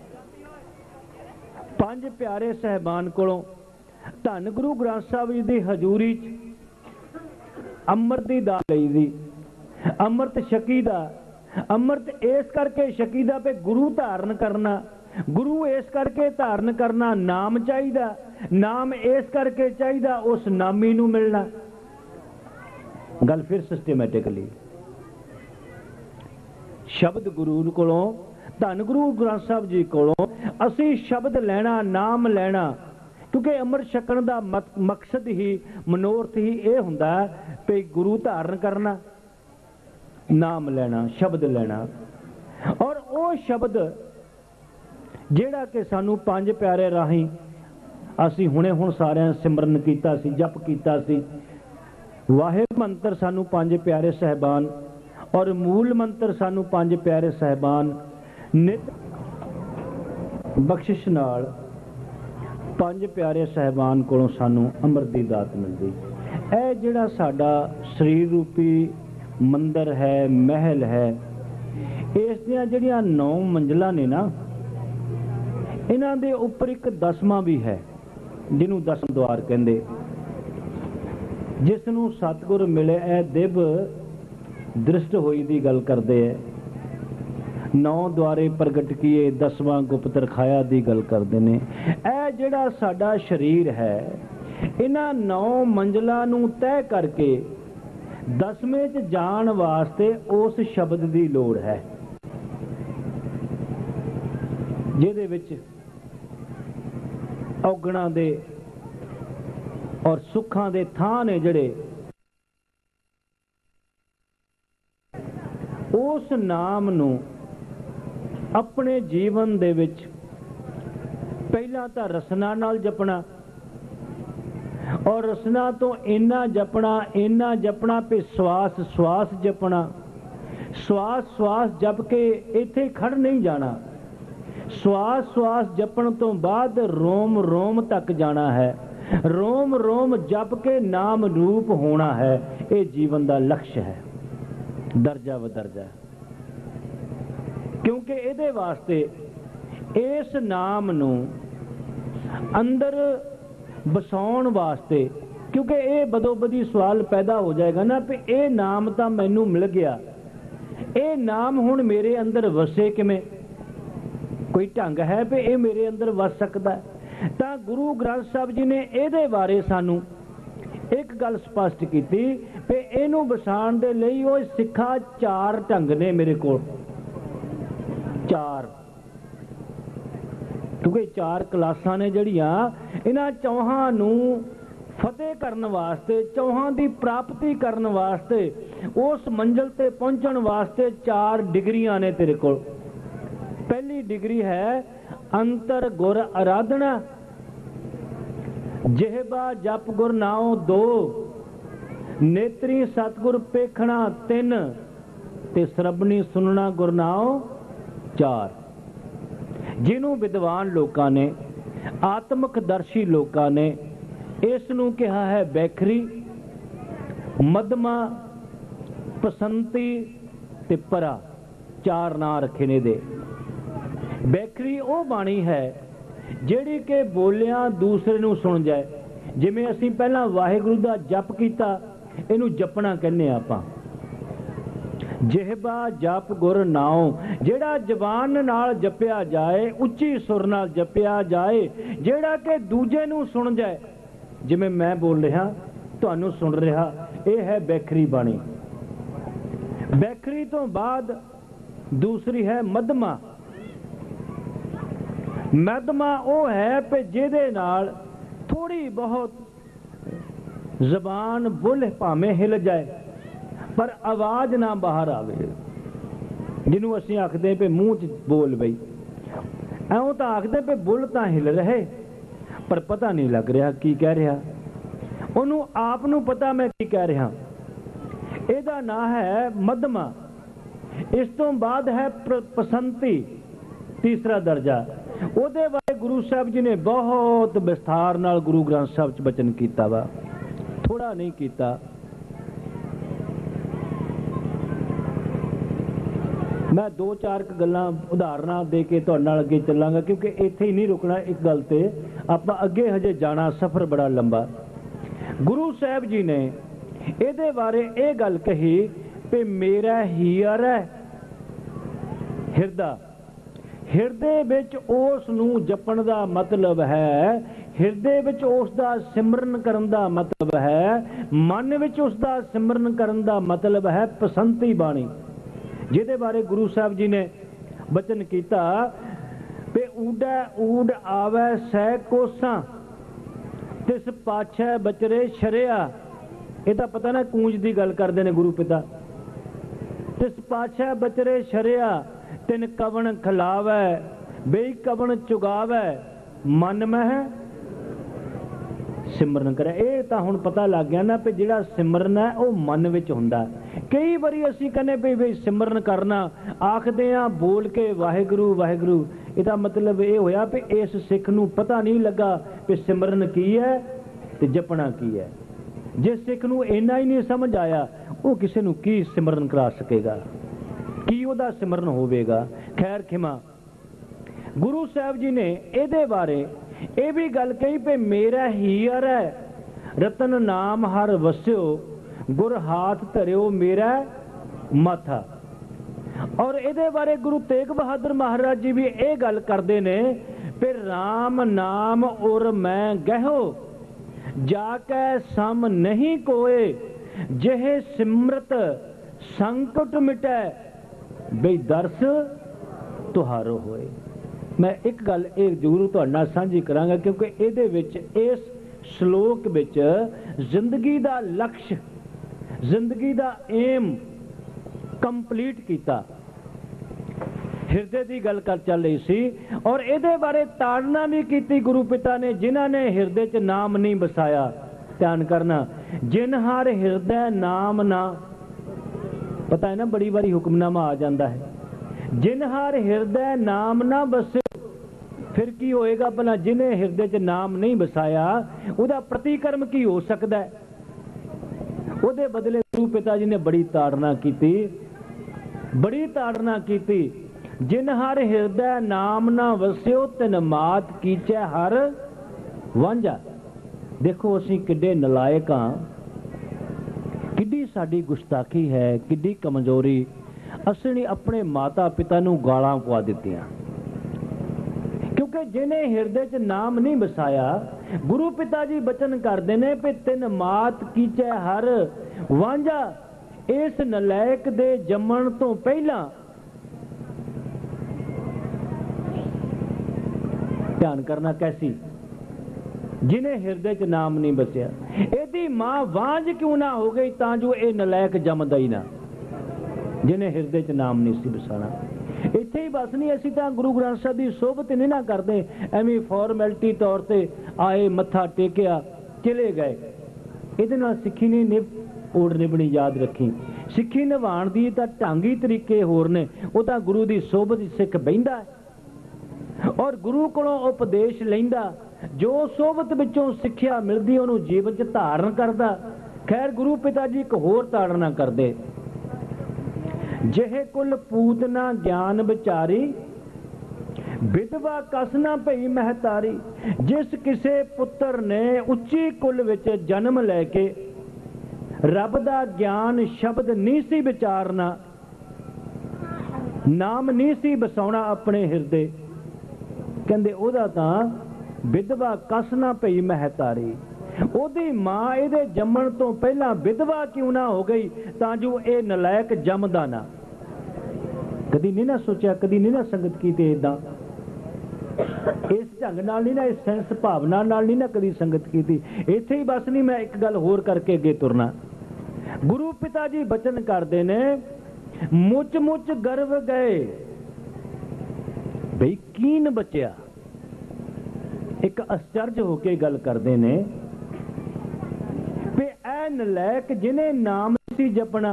5 प्यारे साहिबान कोलों धन गुरु ग्रंथ साहब जी की हजूरी अमृत की दात लई दी, अमृत छकी दा ਅੰਮ੍ਰਿਤ ਇਸ ਕਰਕੇ ਛਕੀਦਾ ਵੀ ਗੁਰੂ ਧਾਰਨ ਕਰਨਾ, ਗੁਰੂ ਇਸ ਕਰਕੇ ਧਾਰਨ ਕਰਨਾ, ਨਾਮ ਚਾਹੀਦਾ, ਨਾਮ ਇਸ ਕਰਕੇ ਚਾਹੀਦਾ ਉਸ ਨਾਮੀ ਨੂੰ ਮਿਲਣਾ। ਗੱਲ ਫਿਰ ਸਿਸਟੇਮੈਟਿਕਲੀ ਸ਼ਬਦ ਗੁਰੂ ਕੋਲੋਂ, ਧੰਨ ਗੁਰੂ ਗ੍ਰੰਥ ਸਾਹਿਬ ਜੀ ਕੋਲੋਂ ਅਸੀਂ ਸ਼ਬਦ ਲੈਣਾ, ਨਾਮ ਲੈਣਾ, ਕਿਉਂਕਿ ਅੰਮ੍ਰਿਤ ਛਕਣ ਦਾ ਮਕਸਦ ਹੀ, ਮਨੋਰਥ ਹੀ ਇਹ ਹੁੰਦਾ ਵੀ ਗੁਰੂ ਧਾਰਨ ਕਰਨਾ, ਨਾਮ ਲੈਣਾ, ਸ਼ਬਦ ਲੈਣਾ। ਔਰ ਉਹ ਸ਼ਬਦ ਜਿਹੜਾ ਕਿ ਸਾਨੂੰ ਪੰਜ ਪਿਆਰੇ ਰਾਹੀਂ ਅਸੀਂ ਹੁਣ ਸਾਰਿਆਂ ਸਿਮਰਨ ਕੀਤਾ ਸੀ, ਜਪ ਕੀਤਾ ਸੀ। ਵਾਹਿਗੁਰੂ ਮੰਤਰ ਸਾਨੂੰ ਪੰਜ ਪਿਆਰੇ ਸਾਹਿਬਾਨ, ਔਰ ਮੂਲ ਮੰਤਰ ਸਾਨੂੰ ਪੰਜ ਪਿਆਰੇ ਸਾਹਿਬਾਨ ਨਿਤ ਬਖਸ਼ਿਸ਼ ਨਾਲ ਪੰਜ ਪਿਆਰੇ ਸਾਹਿਬਾਨ ਕੋਲੋਂ ਸਾਨੂੰ ਅੰਮ੍ਰਿਤ ਦੀ ਦਾਤ ਮਿਲਦੀ। ਇਹ ਜਿਹੜਾ ਸਾਡਾ ਸਰੀਰ ਰੂਪੀ ਮੰਦਰ ਹੈ, ਮਹਿਲ ਹੈ, ਇਸ ਦੀਆਂ ਜਿਹੜੀਆਂ 9 ਮੰਜ਼ਲਾਂ ਨੇ ਨਾ, ਇਹਨਾਂ ਦੇ ਉੱਪਰ ਇੱਕ 10ਵਾਂ ਵੀ ਹੈ, ਜਿਹਨੂੰ 10 ਦੁਆਰ ਕਹਿੰਦੇ, ਜਿਸ ਨੂੰ ਸਤਿਗੁਰ ਮਿਲੇ ਇਹ ਦਿਵ ਦ੍ਰਿਸ਼ਟ ਹੋਈ ਦੀ ਗੱਲ ਕਰਦੇ ਹੈ। 9 ਦੁਆਰੇ ਪ੍ਰਗਟ ਕੀਏ 10ਵਾਂ ਗੁਪਤ ਰਖਾਇਆ ਦੀ ਗੱਲ ਕਰਦੇ ਨੇ। ਇਹ ਜਿਹੜਾ ਸਾਡਾ ਸਰੀਰ ਹੈ, ਇਹਨਾਂ 9 ਮੰਜ਼ਲਾਂ ਨੂੰ ਤੈਅ ਕਰਕੇ 10ਵੇਂ 'ਚ ਜਾਣ ਵਾਸਤੇ ਉਸ ਸ਼ਬਦ ਦੀ ਲੋੜ ਹੈ, ਜਿਹਦੇ ਵਿੱਚ ਔਗਣਾਂ ਦੇ ਔਰ ਸੁੱਖਾਂ ਦੇ ਥਾਂ ਨੇ, ਜਿਹੜੇ ਉਸ ਨਾਮ ਨੂੰ ਆਪਣੇ ਜੀਵਨ ਦੇ ਵਿੱਚ ਪਹਿਲਾਂ ਤਾਂ ਰਸਨਾ ਨਾਲ ਜਪਣਾ, ਔਰ ਰਸਨਾ ਤੋਂ ਇੰਨਾ ਜਪਣਾ ਵੀ ਸਵਾਸ ਸਵਾਸ ਜਪਣਾ। ਸਵਾਸ ਸਵਾਸ ਜਪ ਕੇ ਇੱਥੇ ਖੜ ਨਹੀਂ ਜਾਣਾ, ਸਵਾਸ ਸਵਾਸ ਜਪਣ ਤੋਂ ਬਾਅਦ ਰੋਮ ਰੋਮ ਤੱਕ ਜਾਣਾ ਹੈ, ਰੋਮ ਰੋਮ ਜਪ ਕੇ ਨਾਮ ਰੂਪ ਹੋਣਾ ਹੈ। ਇਹ ਜੀਵਨ ਦਾ ਲਕਸ਼ ਹੈ, ਦਰਜਾ ਬਦਰਜਾ, ਕਿਉਂਕਿ ਇਹਦੇ ਵਾਸਤੇ ਇਸ ਨਾਮ ਨੂੰ ਅੰਦਰ ਵਸਾਉਣ ਵਾਸਤੇ, ਕਿਉਂਕਿ ਇਹ ਬਦੋ ਬਦੀ ਸਵਾਲ ਪੈਦਾ ਹੋ ਜਾਏਗਾ ਨਾ ਵੀ ਇਹ ਨਾਮ ਤਾਂ ਮੈਨੂੰ ਮਿਲ ਗਿਆ, ਇਹ ਨਾਮ ਹੁਣ ਮੇਰੇ ਅੰਦਰ ਵਸੇ ਕਿਵੇਂ? ਕੋਈ ਢੰਗ ਹੈ ਵੀ ਇਹ ਮੇਰੇ ਅੰਦਰ ਵਸ ਸਕਦਾ? ਤਾਂ ਗੁਰੂ ਗ੍ਰੰਥ ਸਾਹਿਬ ਜੀ ਨੇ ਇਹਦੇ ਬਾਰੇ ਸਾਨੂੰ ਇੱਕ ਗੱਲ ਸਪਸ਼ਟ ਕੀਤੀ ਵੀ ਇਹਨੂੰ ਵਸਾਉਣ ਦੇ ਲਈ ਉਹ ਸਿੱਖਾ 4 ਢੰਗ ਨੇ ਮੇਰੇ ਕੋਲ, 4, ਕਿਉਂਕਿ 4 ਕਲਾਸਾਂ ਨੇ ਜਿਹੜੀਆਂ, ਇਹਨਾਂ ਚੌਹਾਂ ਨੂੰ ਫਤਿਹ ਕਰਨ ਵਾਸਤੇ, ਚੌਹਾਂ ਦੀ ਪ੍ਰਾਪਤੀ ਕਰਨ ਵਾਸਤੇ, ਉਸ ਮੰਜ਼ਿਲ ਤੇ ਪਹੁੰਚਣ ਵਾਸਤੇ 4 ਡਿਗਰੀਆਂ ਨੇ ਤੇਰੇ ਕੋਲ। ਪਹਿਲੀ ਡਿਗਰੀ ਹੈ ਅੰਤਰ ਗੁਰ ਆਰਾਧਨਾ, ਜਿਹਬਾ ਜਪ ਗੁਰ ਨਾਉ 2, ਨੇਤਰੀ ਸਤਿਗੁਰ ਪੇਖਣਾ 3, ਤੇ ਸਰਬਣੀ ਸੁਣਨਾ ਗੁਰ ਨਾਉ 4। ਜਿਹਨੂੰ ਵਿਦਵਾਨ ਲੋਕਾਂ ਨੇ, ਆਤਮਿਕ ਦਰਸ਼ੀ ਲੋਕਾਂ ਨੇ ਇਸ ਨੂੰ ਕਿਹਾ ਹੈ ਬੈਖਰੀ, ਮਧਮਾ, ਪਸੰਤੀ ਤੇ ਪਰਾ, 4 ਨਾਂ ਰੱਖੇ ਨੇ ਦੇ। ਬੈਖਰੀ ਉਹ ਬਾਣੀ ਹੈ ਜਿਹੜੀ ਕਿ ਬੋਲਿਆਂ ਦੂਸਰੇ ਨੂੰ ਸੁਣ ਜਾਏ। ਜਿਵੇਂ ਅਸੀਂ ਪਹਿਲਾਂ ਵਾਹਿਗੁਰੂ ਦਾ ਜਪ ਕੀਤਾ, ਇਹਨੂੰ ਜਪਣਾ ਕਹਿੰਦੇ ਆ ਆਪਾਂ। ਜਿਹਬਾ ਜਪ ਗੁਰ ਨਾਉ, ਜਿਹੜਾ ਜ਼ਬਾਨ ਨਾਲ ਜਪਿਆ ਜਾਏ, ਉੱਚੀ ਸੁਰ ਨਾਲ ਜਪਿਆ ਜਾਏ, ਜਿਹੜਾ ਕਿ ਦੂਜੇ ਨੂੰ ਸੁਣ ਜਾਏ। ਜਿਵੇਂ ਮੈਂ ਬੋਲ ਰਿਹਾ, ਤੁਹਾਨੂੰ ਸੁਣ ਰਿਹਾ, ਇਹ ਹੈ ਬੈਖਰੀ ਬਾਣੀ। ਬੈਖਰੀ ਤੋਂ ਬਾਅਦ ਦੂਸਰੀ ਹੈ ਮਧਮਾ। ਮਧਮਾ ਉਹ ਹੈ ਕਿ ਜਿਹਦੇ ਨਾਲ ਥੋੜੀ ਬਹੁਤ ਜ਼ਬਾਨ ਬੁੱਲ ਭਾਵੇਂ ਹਿਲ ਜਾਏ ਪਰ ਆਵਾਜ਼ ਨਾ ਬਾਹਰ ਆਵੇ, ਜਿਹਨੂੰ ਅਸੀਂ ਆਖਦੇ ਪਏ ਮੂੰਹ 'ਚ ਬੋਲ ਬਈ। ਐਉਂ ਤਾਂ ਆਖਦੇ ਪਏ ਬੁੱਲ ਤਾਂ ਹਿਲ ਰਹੇ ਪਰ ਪਤਾ ਨਹੀਂ ਲੱਗ ਰਿਹਾ ਕੀ ਕਹਿ ਰਿਹਾ, ਉਹਨੂੰ ਆਪ ਨੂੰ ਪਤਾ ਮੈਂ ਕੀ ਕਹਿ ਰਿਹਾ। ਇਹਦਾ ਨਾਂ ਹੈ ਮਧਮਾ। ਇਸ ਤੋਂ ਬਾਅਦ ਹੈ ਪਸੰਤੀ, ਤੀਸਰਾ ਦਰਜਾ। ਉਹਦੇ ਬਾਰੇ ਗੁਰੂ ਸਾਹਿਬ ਜੀ ਨੇ ਬਹੁਤ ਵਿਸਥਾਰ ਨਾਲ ਗੁਰੂ ਗ੍ਰੰਥ ਸਾਹਿਬ 'ਚ ਬਚਨ ਕੀਤਾ ਵਾ, ਥੋੜਾ ਨਹੀਂ ਕੀਤਾ। ਮੈਂ 2-4 ਗੱਲਾਂ ਉਦਾਹਰਨਾਂ ਦੇ ਕੇ ਤੁਹਾਡੇ ਨਾਲ ਅੱਗੇ ਚੱਲਾਂਗਾ, ਕਿਉਂਕਿ ਇੱਥੇ ਹੀ ਨਹੀਂ ਰੁਕਣਾ ਇੱਕ ਗੱਲ ਤੇ, ਆਪਾਂ ਅੱਗੇ ਹਜੇ ਜਾਣਾ, ਸਫ਼ਰ ਬੜਾ ਲੰਬਾ। ਗੁਰੂ ਸਾਹਿਬ ਜੀ ਨੇ ਇਹਦੇ ਬਾਰੇ ਇਹ ਗੱਲ ਕਹੀ ਕਿ ਮੇਰਾ ਹੀਰ ਹੈ ਹਿਰਦਾ, ਹਿਰਦੇ ਵਿੱਚ ਉਸ ਨੂੰ ਜਪਣ ਦਾ ਮਤਲਬ ਹੈ, ਹਿਰਦੇ ਵਿੱਚ ਉਸ ਦਾ ਸਿਮਰਨ ਕਰਨ ਦਾ ਮਤਲਬ ਹੈ, ਮਨ ਵਿੱਚ ਉਸ ਦਾ ਸਿਮਰਨ ਕਰਨ ਦਾ ਮਤਲਬ ਹੈ ਪਸੰਤੀ ਬਾਣੀ, ਜਿਹਦੇ ਬਾਰੇ ਗੁਰੂ ਸਾਹਿਬ ਜੀ ਨੇ ਬਚਨ ਕੀਤਾ ਵੀ ਊਡੈ ਊਡ ਆਵੈ ਸਹਿ ਕੋਸਾਂ ਤਿਸ ਪਾਛੈ ਬਚਰੇ ਸ਼ਰਿਆ। ਇਹ ਤਾਂ ਪਤਾ ਨਾ ਕੂੰਜ ਦੀ ਗੱਲ ਕਰਦੇ ਨੇ ਗੁਰੂ ਪਿਤਾ। ਤਿਸ ਪਾਛੈ ਬਚਰੇ ਸ਼ਰਿਆ ਤਿਨ ਕਵਣ ਖਿਲਾਵੈ ਬਈ ਕਵਣ ਚੁਗਾਵੈ ਮਨ ਮਹਿ ਸਿਮਰਨ ਕਰੇ। ਇਹ ਤਾਂ ਹੁਣ ਪਤਾ ਲੱਗ ਗਿਆ ਨਾ ਵੀ ਜਿਹੜਾ ਸਿਮਰਨ ਹੈ ਉਹ ਮਨ ਵਿੱਚ ਹੁੰਦਾ। ਕਈ ਵਾਰੀ ਅਸੀਂ ਕਹਿੰਦੇ ਵੀ ਸਿਮਰਨ ਕਰਨਾ, ਆਖਦੇ ਹਾਂ ਬੋਲ ਕੇ ਵਾਹਿਗੁਰੂ ਵਾਹਿਗੁਰੂ। ਇਹਦਾ ਮਤਲਬ ਇਹ ਹੋਇਆ ਵੀ ਇਸ ਸਿੱਖ ਨੂੰ ਪਤਾ ਨਹੀਂ ਲੱਗਾ ਵੀ ਸਿਮਰਨ ਕੀ ਹੈ ਤੇ ਜਪਣਾ ਕੀ ਹੈ। ਜੇ ਸਿੱਖ ਨੂੰ ਇੰਨਾ ਹੀ ਨਹੀਂ ਸਮਝ ਆਇਆ, ਉਹ ਕਿਸੇ ਨੂੰ ਕੀ ਸਿਮਰਨ ਕਰਾ ਸਕੇਗਾ, ਕੀ ਉਹਦਾ ਸਿਮਰਨ ਹੋਵੇਗਾ। ਖੈਰ ਖਿਮਾ, ਗੁਰੂ ਸਾਹਿਬ ਜੀ ਨੇ ਇਹਦੇ ਬਾਰੇ ਇਹ ਵੀ ਗੱਲ ਕਹੀ ਵੀ ਮੇਰਾ ਹੀਰ ਹੈ ਰਤਨ ਨਾਮ ਹਰ ਵਸਿਓ ਗੁਰ ਹਾਥ ਧਰਿਓ ਮੇਰਾ ਮਾਥਾ। ਔਰ ਇਹਦੇ ਬਾਰੇ ਗੁਰੂ ਤੇਗ ਬਹਾਦਰ ਮਹਾਰਾਜ ਜੀ ਵੀ ਇਹ ਗੱਲ ਕਰਦੇ ਨੇ ਵੀ ਰਾਮ ਨਾਮ ਉਰ ਮੈਂ ਗਹਿਓ ਜਾ ਕੇ ਸਮ ਨਹੀਂ ਕੋਏ ਜਿਹੇ ਸਿਮਰਤ ਸੰਕਟ ਮਿਟੈ ਬਈ ਦਰਸ ਤੁਹਾਰੋ ਹੋਏ। ਮੈਂ ਇੱਕ ਗੱਲ ਇਹ ਜ਼ਰੂਰ ਤੁਹਾਡੇ ਨਾਲ ਸਾਂਝੀ ਕਰਾਂਗਾ, ਕਿਉਂਕਿ ਇਹਦੇ ਵਿੱਚ ਇਸ ਸ਼ਲੋਕ ਵਿੱਚ ਜ਼ਿੰਦਗੀ ਦਾ ਲਕਸ਼, ਜ਼ਿੰਦਗੀ ਦਾ ਏਮ ਕੰਪਲੀਟ ਕੀਤਾ। ਹਿਰਦੇ ਦੀ ਗੱਲ ਕਰ ਚੱਲ ਰਹੀ ਸੀ ਔਰ ਇਹਦੇ ਬਾਰੇ ਤਾੜਨਾ ਵੀ ਕੀਤੀ ਗੁਰੂ ਪਿਤਾ ਨੇ, ਜਿਨ੍ਹਾਂ ਨੇ ਹਿਰਦੇ 'ਚ ਨਾਮ ਨਹੀਂ ਵਸਾਇਆ। ਧਿਆਨ ਕਰਨਾ, ਜਿਨ ਹਰ ਹਿਰਦੈ ਨਾਮ ਨਾ, ਪਤਾ ਹੈ ਨਾ ਬੜੀ ਵਾਰੀ ਹੁਕਮਨਾਮਾ ਆ ਜਾਂਦਾ ਹੈ, ਜਿਨ ਹਰ ਹਿਰਦੈ ਨਾਮ ਨਾ ਵਸੇ। ਫਿਰ ਕੀ ਹੋਏਗਾ ਭਲਾ? ਜਿਹਨੇ ਹਿਰਦੇ 'ਚ ਨਾਮ ਨਹੀਂ ਵਸਾਇਆ ਉਹਦਾ ਪ੍ਰਤੀਕਰਮ ਕੀ ਹੋ ਸਕਦਾ? ਉਹਦੇ ਬਦਲੇ ਗੁਰੂ ਪਿਤਾ ਜੀ ਨੇ ਬੜੀ ਤਾੜਨਾ ਕੀਤੀ, ਬੜੀ ਤਾੜਨਾ ਕੀਤੀ। ਜਿਨ ਹਰ ਹਿਰਦੈ ਨਾਮ ਨਾ ਵਸਿਓ ਤਿਨ ਮਾਤ ਕੀਚੈ ਹਰ ਵਾਂਝਾ। ਦੇਖੋ ਅਸੀਂ ਕਿੱਡੇ ਨਲਾਇਕ ਹਾਂ, ਕਿੱਡੀ ਸਾਡੀ ਗੁਸਤਾਖੀ ਹੈ, ਕਿੱਡੀ ਕਮਜ਼ੋਰੀ। ਅਸੀਂ ਨੇ ਆਪਣੇ ਮਾਤਾ ਪਿਤਾ ਨੂੰ ਗਾਲਾਂ ਪਵਾ ਦਿੱਤੀਆਂ, ਕਿਉਂਕਿ ਜਿਹਨੇ ਹਿਰਦੇ 'ਚ ਨਾਮ ਨਹੀਂ ਵਸਾਇਆ। ਗੁਰੂ ਪਿਤਾ ਜੀ ਬਚਨ ਕਰਦੇ ਨੇ ਵੀ ਤਿਨ ਮਾਤ ਕੀਚੈ ਹਰ ਵਾਂਝਾ। ਇਸ ਨਲਾਇਕ ਦੇ ਜੰਮਣ ਤੋਂ ਪਹਿਲਾਂ, ਧਿਆਨ ਕਰਨਾ, ਕੈਸੀ? ਜਿਹਨੇ ਹਿਰਦੇ 'ਚ ਨਾਮ ਨਹੀਂ ਵਸਿਆ। ਇਹਦੀ ਮਾਂ ਵਾਂਝ ਕਿਉਂ ਨਾ ਹੋ ਗਈ ਤਾਂ ਜੋ ਇਹ ਨਲਾਇਕ ਜੰਮਦਾ ਹੀ ਨਾ, ਜਿਹਨੇ ਹਿਰਦੇ 'ਚ ਨਾਮ ਨਹੀਂ ਸੀ ਵਸਾਣਾ। ਇੱਥੇ ਹੀ ਬਸ ਨਹੀਂ, ਅਸੀਂ ਤਾਂ ਗੁਰੂ ਗ੍ਰੰਥ ਸਾਹਿਬ ਦੀ ਸੋਭਤ ਨਹੀਂ ਨਾ ਕਰਦੇ, ਐਵੇਂ ਫਾਰਮੈਲਿਟੀ ਤੌਰ ਤੇ ਆਏ, ਮੱਥਾ ਟੇਕਿਆ, ਚਲੇ ਗਏ। ਇਹਦੇ ਨਾਲ ਸਿੱਖੀ ਨਹੀਂ ਓੜ ਨਿਭਣੀ। ਯਾਦ ਰੱਖੀ, ਸਿੱਖੀ ਨਿਭਾਉਣ ਦੀ ਤਾਂ ਢੰਗ ਹੀ ਤਰੀਕੇ ਹੋਰ ਨੇ। ਉਹ ਤਾਂ ਗੁਰੂ ਦੀ ਸੋਭਤ ਸਿੱਖ ਬਹਿੰਦਾ ਔਰ ਗੁਰੂ ਕੋਲੋਂ ਉਪਦੇਸ਼ ਲੈਂਦਾ, ਜੋ ਸੋਭਤ ਵਿੱਚੋਂ ਸਿੱਖਿਆ ਮਿਲਦੀ ਉਹਨੂੰ ਜੀਵਨ 'ਚ ਧਾਰਨ ਕਰਦਾ। ਖੈਰ ਗੁਰੂ ਪਿਤਾ ਜੀ ਇੱਕ ਹੋਰ ਤਾੜਨਾ ਕਰਦੇ, ਜਿਹੇ ਕੁਲ ਪੂਤ ਨਾ ਗਿਆਨ ਵਿਚਾਰੀ ਵਿਧਵਾ ਕਸ ਨਾ ਭਈ ਮਹਤਾਰੀ। ਜਿਸ ਕਿਸੇ ਪੁੱਤਰ ਨੇ ਉੱਚੀ ਕੁਲ ਵਿੱਚ ਜਨਮ ਲੈ ਕੇ ਰੱਬ ਦਾ ਗਿਆਨ ਸ਼ਬਦ ਨਹੀਂ ਸੀ ਵਿਚਾਰਨਾ, ਨਾਮ ਨਹੀਂ ਸੀ ਵਸਾਉਣਾ ਆਪਣੇ ਹਿਰਦੇ, ਕਹਿੰਦੇ ਉਹਦਾ ਤਾਂ ਵਿਧਵਾ ਕਸ ਨਾ ਭਈ ਮਹਤਾਰੀ। ਉਹਦੀ ਮਾਂ ਇਹਦੇ ਜੰਮਣ ਤੋਂ ਪਹਿਲਾਂ ਵਿਧਵਾ ਕਿਉਂ ਨਾ ਹੋ ਗਈ ਤਾਂ ਜੋ ਇਹ ਨਲਾਇਕ ਜੰਮਦਾ ਨਾ। ਕਦੀ ਨਹੀਂ ਨਾ ਸੋਚਿਆ, ਕਦੀ ਨਹੀਂ ਨਾ ਸੰਗਤ ਕੀਤੀ ਏਦਾਂ, ਇਸ ਢੰਗ ਨਾਲ ਨਹੀਂ ਨਾ, ਇਸ ਸੈਂਸ ਭਾਵਨਾ ਨਾਲ ਨਹੀਂ ਨਾ ਕਦੀ ਸੰਗਤ ਕੀਤੀ। ਇੱਥੇ ਹੀ ਬਸ ਨਹੀਂ, ਮੈਂ ਇੱਕ ਗੱਲ ਹੋਰ ਕਰਕੇ ਅੱਗੇ ਤੁਰਨਾ। ਗੁਰੂ ਪਿਤਾ ਜੀ ਬਚਨ ਕਰਦੇ ਨੇ, ਮੁੱਚ ਮੁੱਚ ਗਰਵ ਗਏ ਬਈ ਕੀਨ ਬਚਿਆ। ਇੱਕ ਅਚਰਜ ਹੋ ਕੇ ਗੱਲ ਕਰਦੇ ਨੇ ਵੀ ਐ ਨਲਾਇਕ ਜਿਹਨੇ ਨਾਮ ਸੀ ਜਪਣਾ,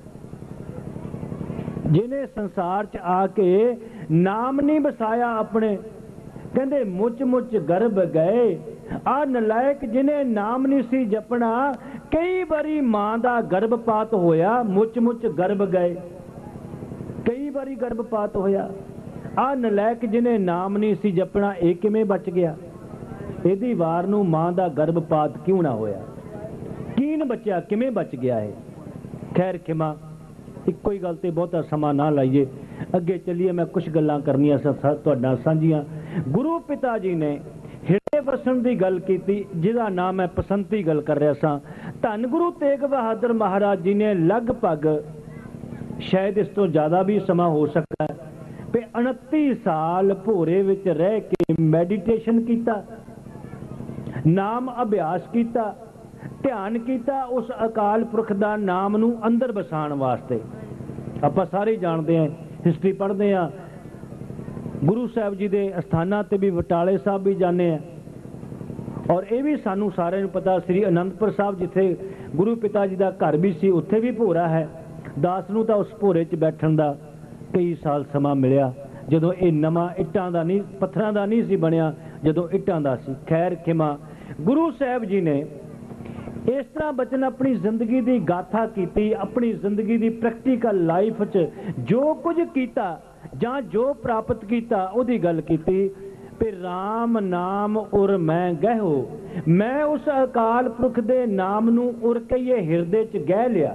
ਜਿਹਨੇ ਸੰਸਾਰ 'ਚ ਆ ਕੇ ਨਾਮ ਨਹੀਂ ਵਸਾਇਆ ਆਪਣੇ, ਕਹਿੰਦੇ ਮੁੱਚ ਮੁੱਚ ਗਰਭ ਗਏ। ਆ ਨਲਾਇਕ ਜਿਹਨੇ ਨਾਮ ਨਹੀਂ ਸੀ ਜਪਣਾ, ਕਈ ਵਾਰੀ ਮਾਂ ਦਾ ਗਰਭਪਾਤ ਹੋਇਆ, ਮੁੱਚ ਮੁੱਚ ਗਰਭ ਗਏ, ਕਈ ਵਾਰੀ ਗਰਭਪਾਤ ਹੋਇਆ। ਆ ਨਲਾਇਕ ਜਿਹਨੇ ਨਾਮ ਨਹੀਂ ਸੀ ਜਪਣਾ, ਇਹ ਕਿਵੇਂ ਬਚ ਗਿਆ? ਇਹਦੀ ਵਾਰ ਨੂੰ ਮਾਂ ਦਾ ਗਰਭਪਾਤ ਕਿਉਂ ਨਾ ਹੋਇਆ? ਕੀਨ ਬੱਚਾ ਕਿਵੇਂ ਬਚ ਗਿਆ ਹੈ? ਖੈਰ ਖਿਮਾ, ਇੱਕੋ ਹੀ ਗੱਲ ਤੇ ਬਹੁਤਾ ਸਮਾਂ ਨਾ ਲਾਈਏ। अगे चलिए, मैं कुछ गल्लां करनियां तुहाडे नाल सांझियां। गुरु पिता जी ने हिरदे वसन की गल की, जिहदा नाम मैं पसंती गल कर रहा सा। धन गुरु तेग बहादुर महाराज जी ने लगभग, शायद इस तो ज़्यादा भी समा हो सकता है, पे 29 साल भोरे विच रह के मैडिटेशन किया, नाम अभ्यास किया, ध्यान किया उस अकाल पुरख का नाम नूं अंदर बसाण वास्ते। आपां सारे जानते हैं, हिस्टरी पढ़ते हैं, गुरु साहब जी के अस्थानां ते भी बटाले साहब भी जाने हैं, और ये भी सानू सारे पता, श्री आनंदपुर साहब जिथे गुरु पिता जी का घर भी सी, उत्थे भी भोरा है। दास नूं तां उस भोरे च बैठण दा कई साल समा मिलिया, जदों ये नवां इट्टां दा नहीं, पत्थरां दा नहीं सी बनिया, जदों इट्टां दा सी। खैर खिमा, गुरु साहब जी ने इस तरह बचन अपनी जिंदगी की गाथा की, अपनी जिंदगी की प्रैक्टिकल लाइफ च जो कुछ किया जां जो प्राप्त किया उहदी गल की। फिर राम नाम उर मैं गहो, मैं उस अकाल पुरख दे नाम नूं उर कईए हिरदे च गह लिया।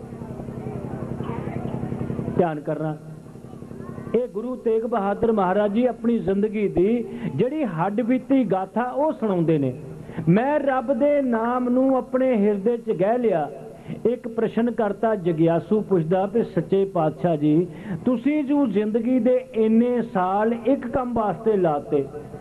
ध्यान करना, ये गुरु तेग बहादुर महाराज जी अपनी जिंदगी की जिहड़ी हड्ड बीती गाथा वो सुणाउंदे ने। मैं रब दे नाम नूं अपने हिरदे च गह लिया। एक प्रश्न करता जगियासू पुछदा भी सच्चे पातशाह जी, तुसी जो जिंदगी दे इन्ने साल एक काम वास्ते लाते,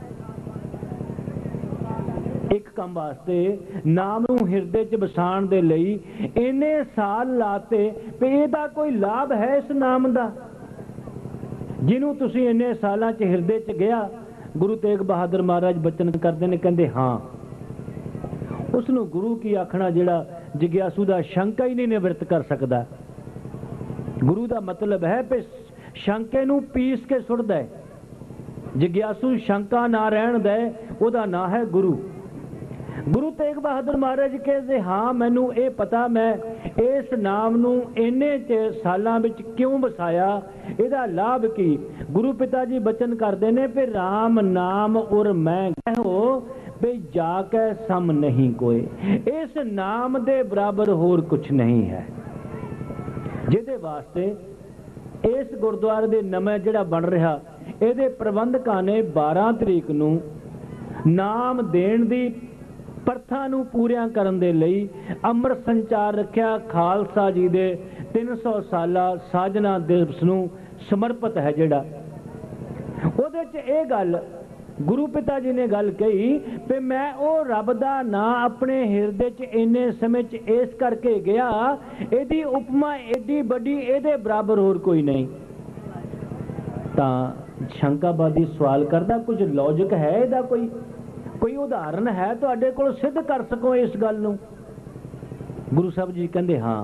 एक काम वास्ते नाम नूं हिरदे च बसाण दे लई इन्ने साल लाते, पे इहदा कोई लाभ है इस नाम दा जिन्हों तुसी इन्ने सालां च हिरदे च गया? गुरु तेग बहादुर महाराज बचन करते हैं, कहते हाँ, उसनों गुरु की आखना जिहड़ा जिग्यासू का शंका ही नहीं निवृत्त कर सकता। गुरु का मतलब है भी शंके नूं पीस के सुट दे, जिग्यासू शंका ना रहन दे, उहदा ना है गुरु। गुरु तेग बहादुर महाराज कहते हाँ, मैनू ये पता, मैं इस नाम नूं इन्ने सालां विच क्यों बसाया, इहदा लाभ की। गुरु पिता जी बचन करते ने फिर राम नाम उर मैं कहो बे जाके सम नहीं कोई, इस नाम दे बराबर होर कुछ नहीं है। जिहदे वास्ते इस गुरुद्वारे दे नवां जिहड़ा बन रहा, इहदे प्रबंधकां ने 12 तरीक नूं नाम देण दी प्रथा नूं पूरियां करन दे लई अमृत संचार रखिया। खालसा जी दे 300 साला साजना दिवस नूं समर्पित है जिहड़ा, उहदे च इह गल गुरु पिता जी ने गल कही कि मैं वो रब दा नां अपने हिरदे च इन्ने समय च इस करके गया, इहदी उपमा एडी बड़ी इहदे बराबर होर कोई नहीं। तां शंकाबादी सवाल करदा, कुछ लॉजिक है इहदा, कोई उदाहरण है तुहाडे कोल सिद्ध कर सको इस गल नूं? गुरु साहब जी कहंदे हाँ।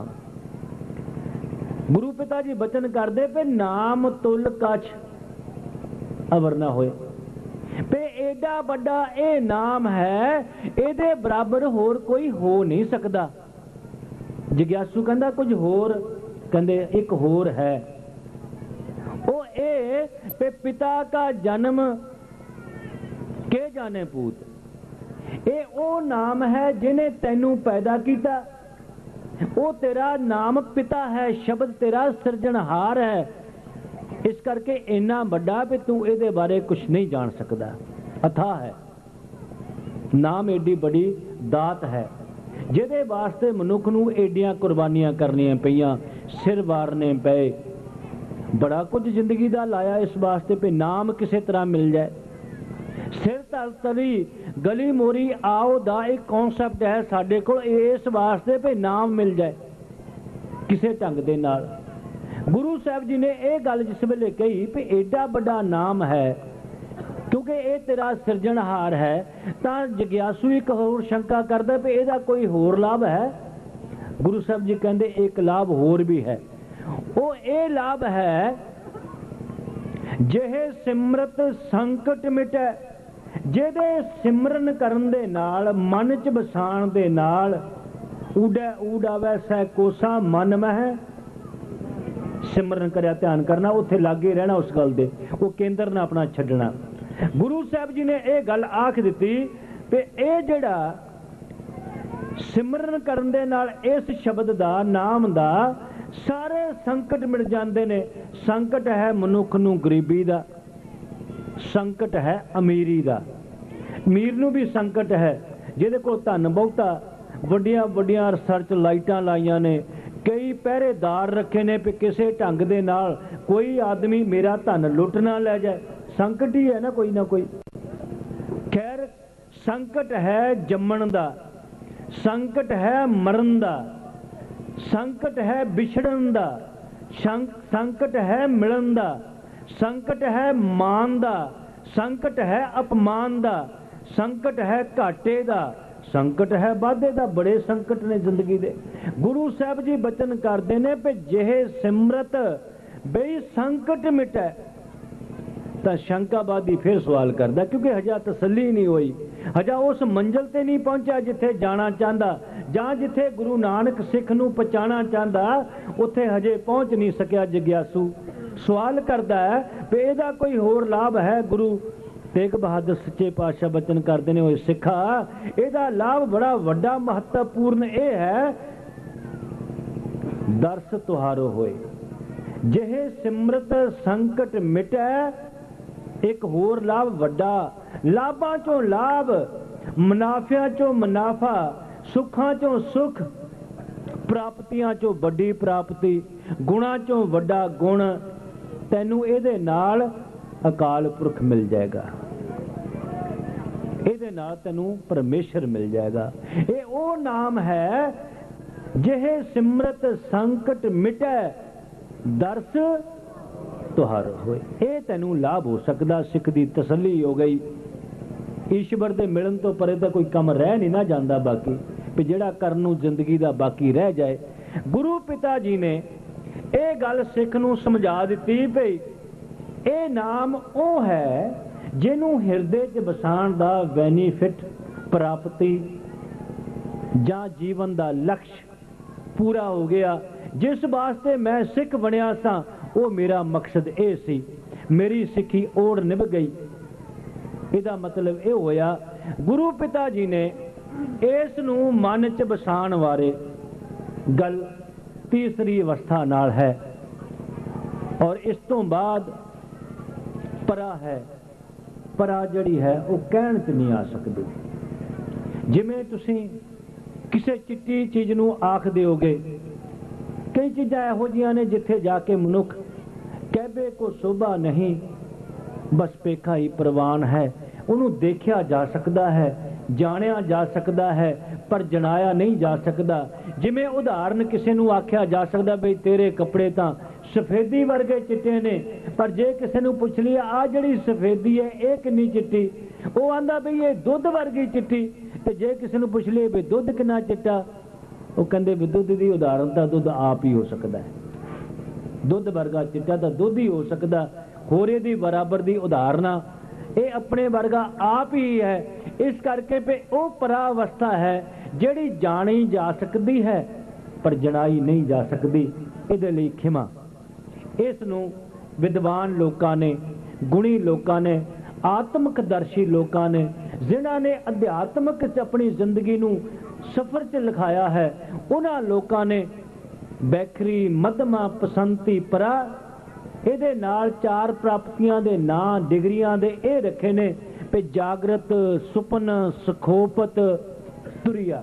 गुरु पिता जी बचन करदे पे नाम तुल कछ अवर ना होए, पे एडा बड़ा ये नाम है, इहदे बराबर होर कोई हो नहीं सकता। जिग्यासू कहंदा कुछ होर, कहंदे एक होर है, वो ए पे पिता का जन्म के जाने पूत, ये वो नाम है जिन्हें तैनू पैदा किया, वो तेरा नाम पिता है, शब्द तेरा सिरजनहार है। इस करके इन्ना बड़ा भी तू इहदे बारे कुछ नहीं जान सकता। अथाह है नाम, एडी बड़ी दात है जिहदे वास्ते मनुख नूं एडियां कुर्बानियां करनियां पईयां, सिर वारने पे, बड़ा कुछ जिंदगी दा लाया इस वास्ते पे नाम किसी तरह मिल जाए। सिर तल तली गली मोरी आओ दा एक कॉन्सैप्ट है साडे कोल, इस वास्ते पे नाम मिल जाए किसी ढंग दे नाल। गुरु साहब जी ने यह गल जिस वेले कही कि एडा बड़ा नाम है, क्योंकि ये तेरा सिरजनहार है, तो जिग्यासू एक होर शंका करदा भी इहदा कोई होर लाभ है? गुरु साहब जी कहंदे एक लाभ होर भी है। वो ये लाभ है, जेहे सिमरत संकट मिटे, जिहदे सिमरन करन दे नाल, मन च बसाण दे नाल, उडै उडावै सै कोसा मन मह, सिमरन करया ध्यान करना, उत्थे लागे रहना उस गल दे, वो केंद्र ना अपना छड्डना। गुरु साहब जी ने यह गल आख दी कि यह जिहड़ा सिमरन करन दे नाल इस शब्द दा नाम दा सारे संकट मिट जाते ने। संकट है मनुख नूं गरीबी दा, संकट है अमीरी दा। अमीर नूं भी संकट है, जिहदे कोल धन बहुता, वड्डियां वड्डियां रिसर्च लाइटां लाइयां ने, कई पहरेदार रखे ने कि किसी ढंग दे नाल कोई आदमी मेरा धन लुट ना लै जाए। संकट ही है ना कोई। खैर, संकट है जम्मण दा, संकट है मरण दा, संकट है विछड़न दा, संकट है मिलन दा, संकट है मान दा, संकट है अपमान दा, संकट है घाटे दा, संकट है वाधे दा। बड़े संकट ने जिंदगी दे। गुरु साहब जी बचन करते ने कि जिहे सिमरत बई संकट मिटे। तो शंकाबादी फिर सवाल करता, क्योंकि हजा तसली नहीं हुई, हजा उस मंजिल ते नहीं पहुंचा जिथे जाना चाहता, जां जिथे गुरु नानक सिख नूं पहचाना चाहता, उत्थे हजे पहुंच नहीं सकिया जिग्यासू। सवाल करता है कि इहदा कोई होर लाभ है। गुरु तेग बहादुर सच्चे पातशाह बचन करते हैं, सिखा इहदा लाभ बड़ा वड्डा महत्वपूर्ण यह है, दर्श तुहारो होए जिहे सिमरत संकट मिटै। एक होर लाभ वड्डा, लाभां चों लाभ, मुनाफियां चों मुनाफा, सुखां चों सुख, प्राप्तियां चों वड्डी प्राप्ति, गुणां चों वड्डा गुण। तैनूं इहदे नाल अकाल पुरख मिल जाएगा, इहदे नाल तैनूं परमेश्वर मिल जाएगा। ये वो नाम है जिहे सिमरत संकट मिटै दर्श तुहारो होए। ये तैनूं लाभ हो सकदा। सिख दी तसल्ली हो गई। ईश्वर दे मिलन तो परे तो कोई कम रह नहीं ना जाता बाकी, भी जिहड़ा करन नूं जिंदगी दा बाकी रह जाए। गुरु पिता जी ने ये गल सिख नूं समझा दित्ती भई ये नाम वो है जिन्हों हिरदे च बसाण दा बेनीफिट, प्राप्ति जां जीवन दा लक्ष्य पूरा हो गया। जिस वास्ते मैं सिख बनिया सां वो मेरा मकसद ये सी, मेरी सिक्खी ओड़ निभ गई। इहदा मतलब ये होया गुरु पिता जी ने इस नूं मन च बसाण वारे गल तीसरी अवस्था नाल है। और इस तो बाद परा है, परा जड़ी है वो कहण च नहीं आ सकती। जिवें तुसीं किसी चिट्टी चीज़ नूं आख दिओगे, कई चीज़ां इहो जिहियां ने जिथे जाके मनुख कहबे को शोभा नहीं, बस पेखा ही प्रवान है। उन्होंने देखा जा सकता है, जानिया जा सकता है, पर जनाया नहीं जा सकता। जिमें उदाहरण किसी नूं आख्या जा सकता बई तेरे कपड़े तो सफेदी वर्गे चिट्टे ने, पर जे किसी नूं पुछ लिया आ जिहड़ी सफेदी है ये किन्नी चिट्टी, वो आंदा बई ये दुध वर्गी चिट्टी। ते जे किसी नूं पुछ लिया बई दुध किन्ना चिट्टा, वो कहंदे भी दुध की उदाहरण तो दुध आप ही हो सकता है। दुध वर्गा चिट्टा तो दुध ही हो सकता, होरे दी बराबर दी उदाहरण ये अपने वर्गा आप ही है। इस करके पे वो परावस्था है जिहड़ी जानी जा सकती है पर जनाई नहीं जा सकती। इहदे लई खिमा। इस नूं विद्वान लोकां ने, गुणी लोकां ने, आत्मकदर्शी लोकां ने, जिन्हां ने अध्यात्मक च अपनी जिंदगी नूं सफर च लिखाया है, उन्हां लोकां ने बैखरी मध्यमा पसंती परा ਇਹਦੇ ਨਾਲ चार प्राप्तियां दे नां डिग्रियां दे ਇਹ रखे ने पे जागृत, सुपन, सखोपत, तुरिया।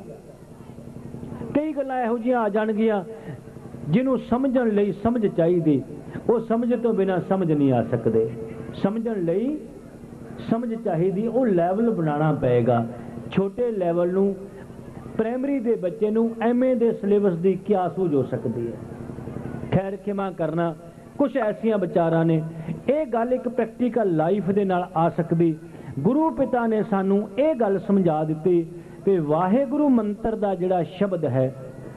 कई गल्लां ਇਹੋ ਜਿਹੀਆਂ आ जाणगियां जिन्हों समझण लई समझ चाहिदी, वो समझ तो बिना समझ नहीं आ सकते। समझण लई समझ चाहिदी, वो लैवल बनाना पेगा। छोटे लैवल नूं प्राइमरी दे बच्चे नूं MA दे सिलेबस की क्या सूझ हो सकती है। खैर खिमा करना, कुछ ऐसिया विचारां ने ये गल एक प्रैक्टिकल लाइफ दे नाल आ सकती। गुरु पिता ने सानू ये गल समझा दी कि वाहेगुरु मंत्र का जिहड़ा शब्द है,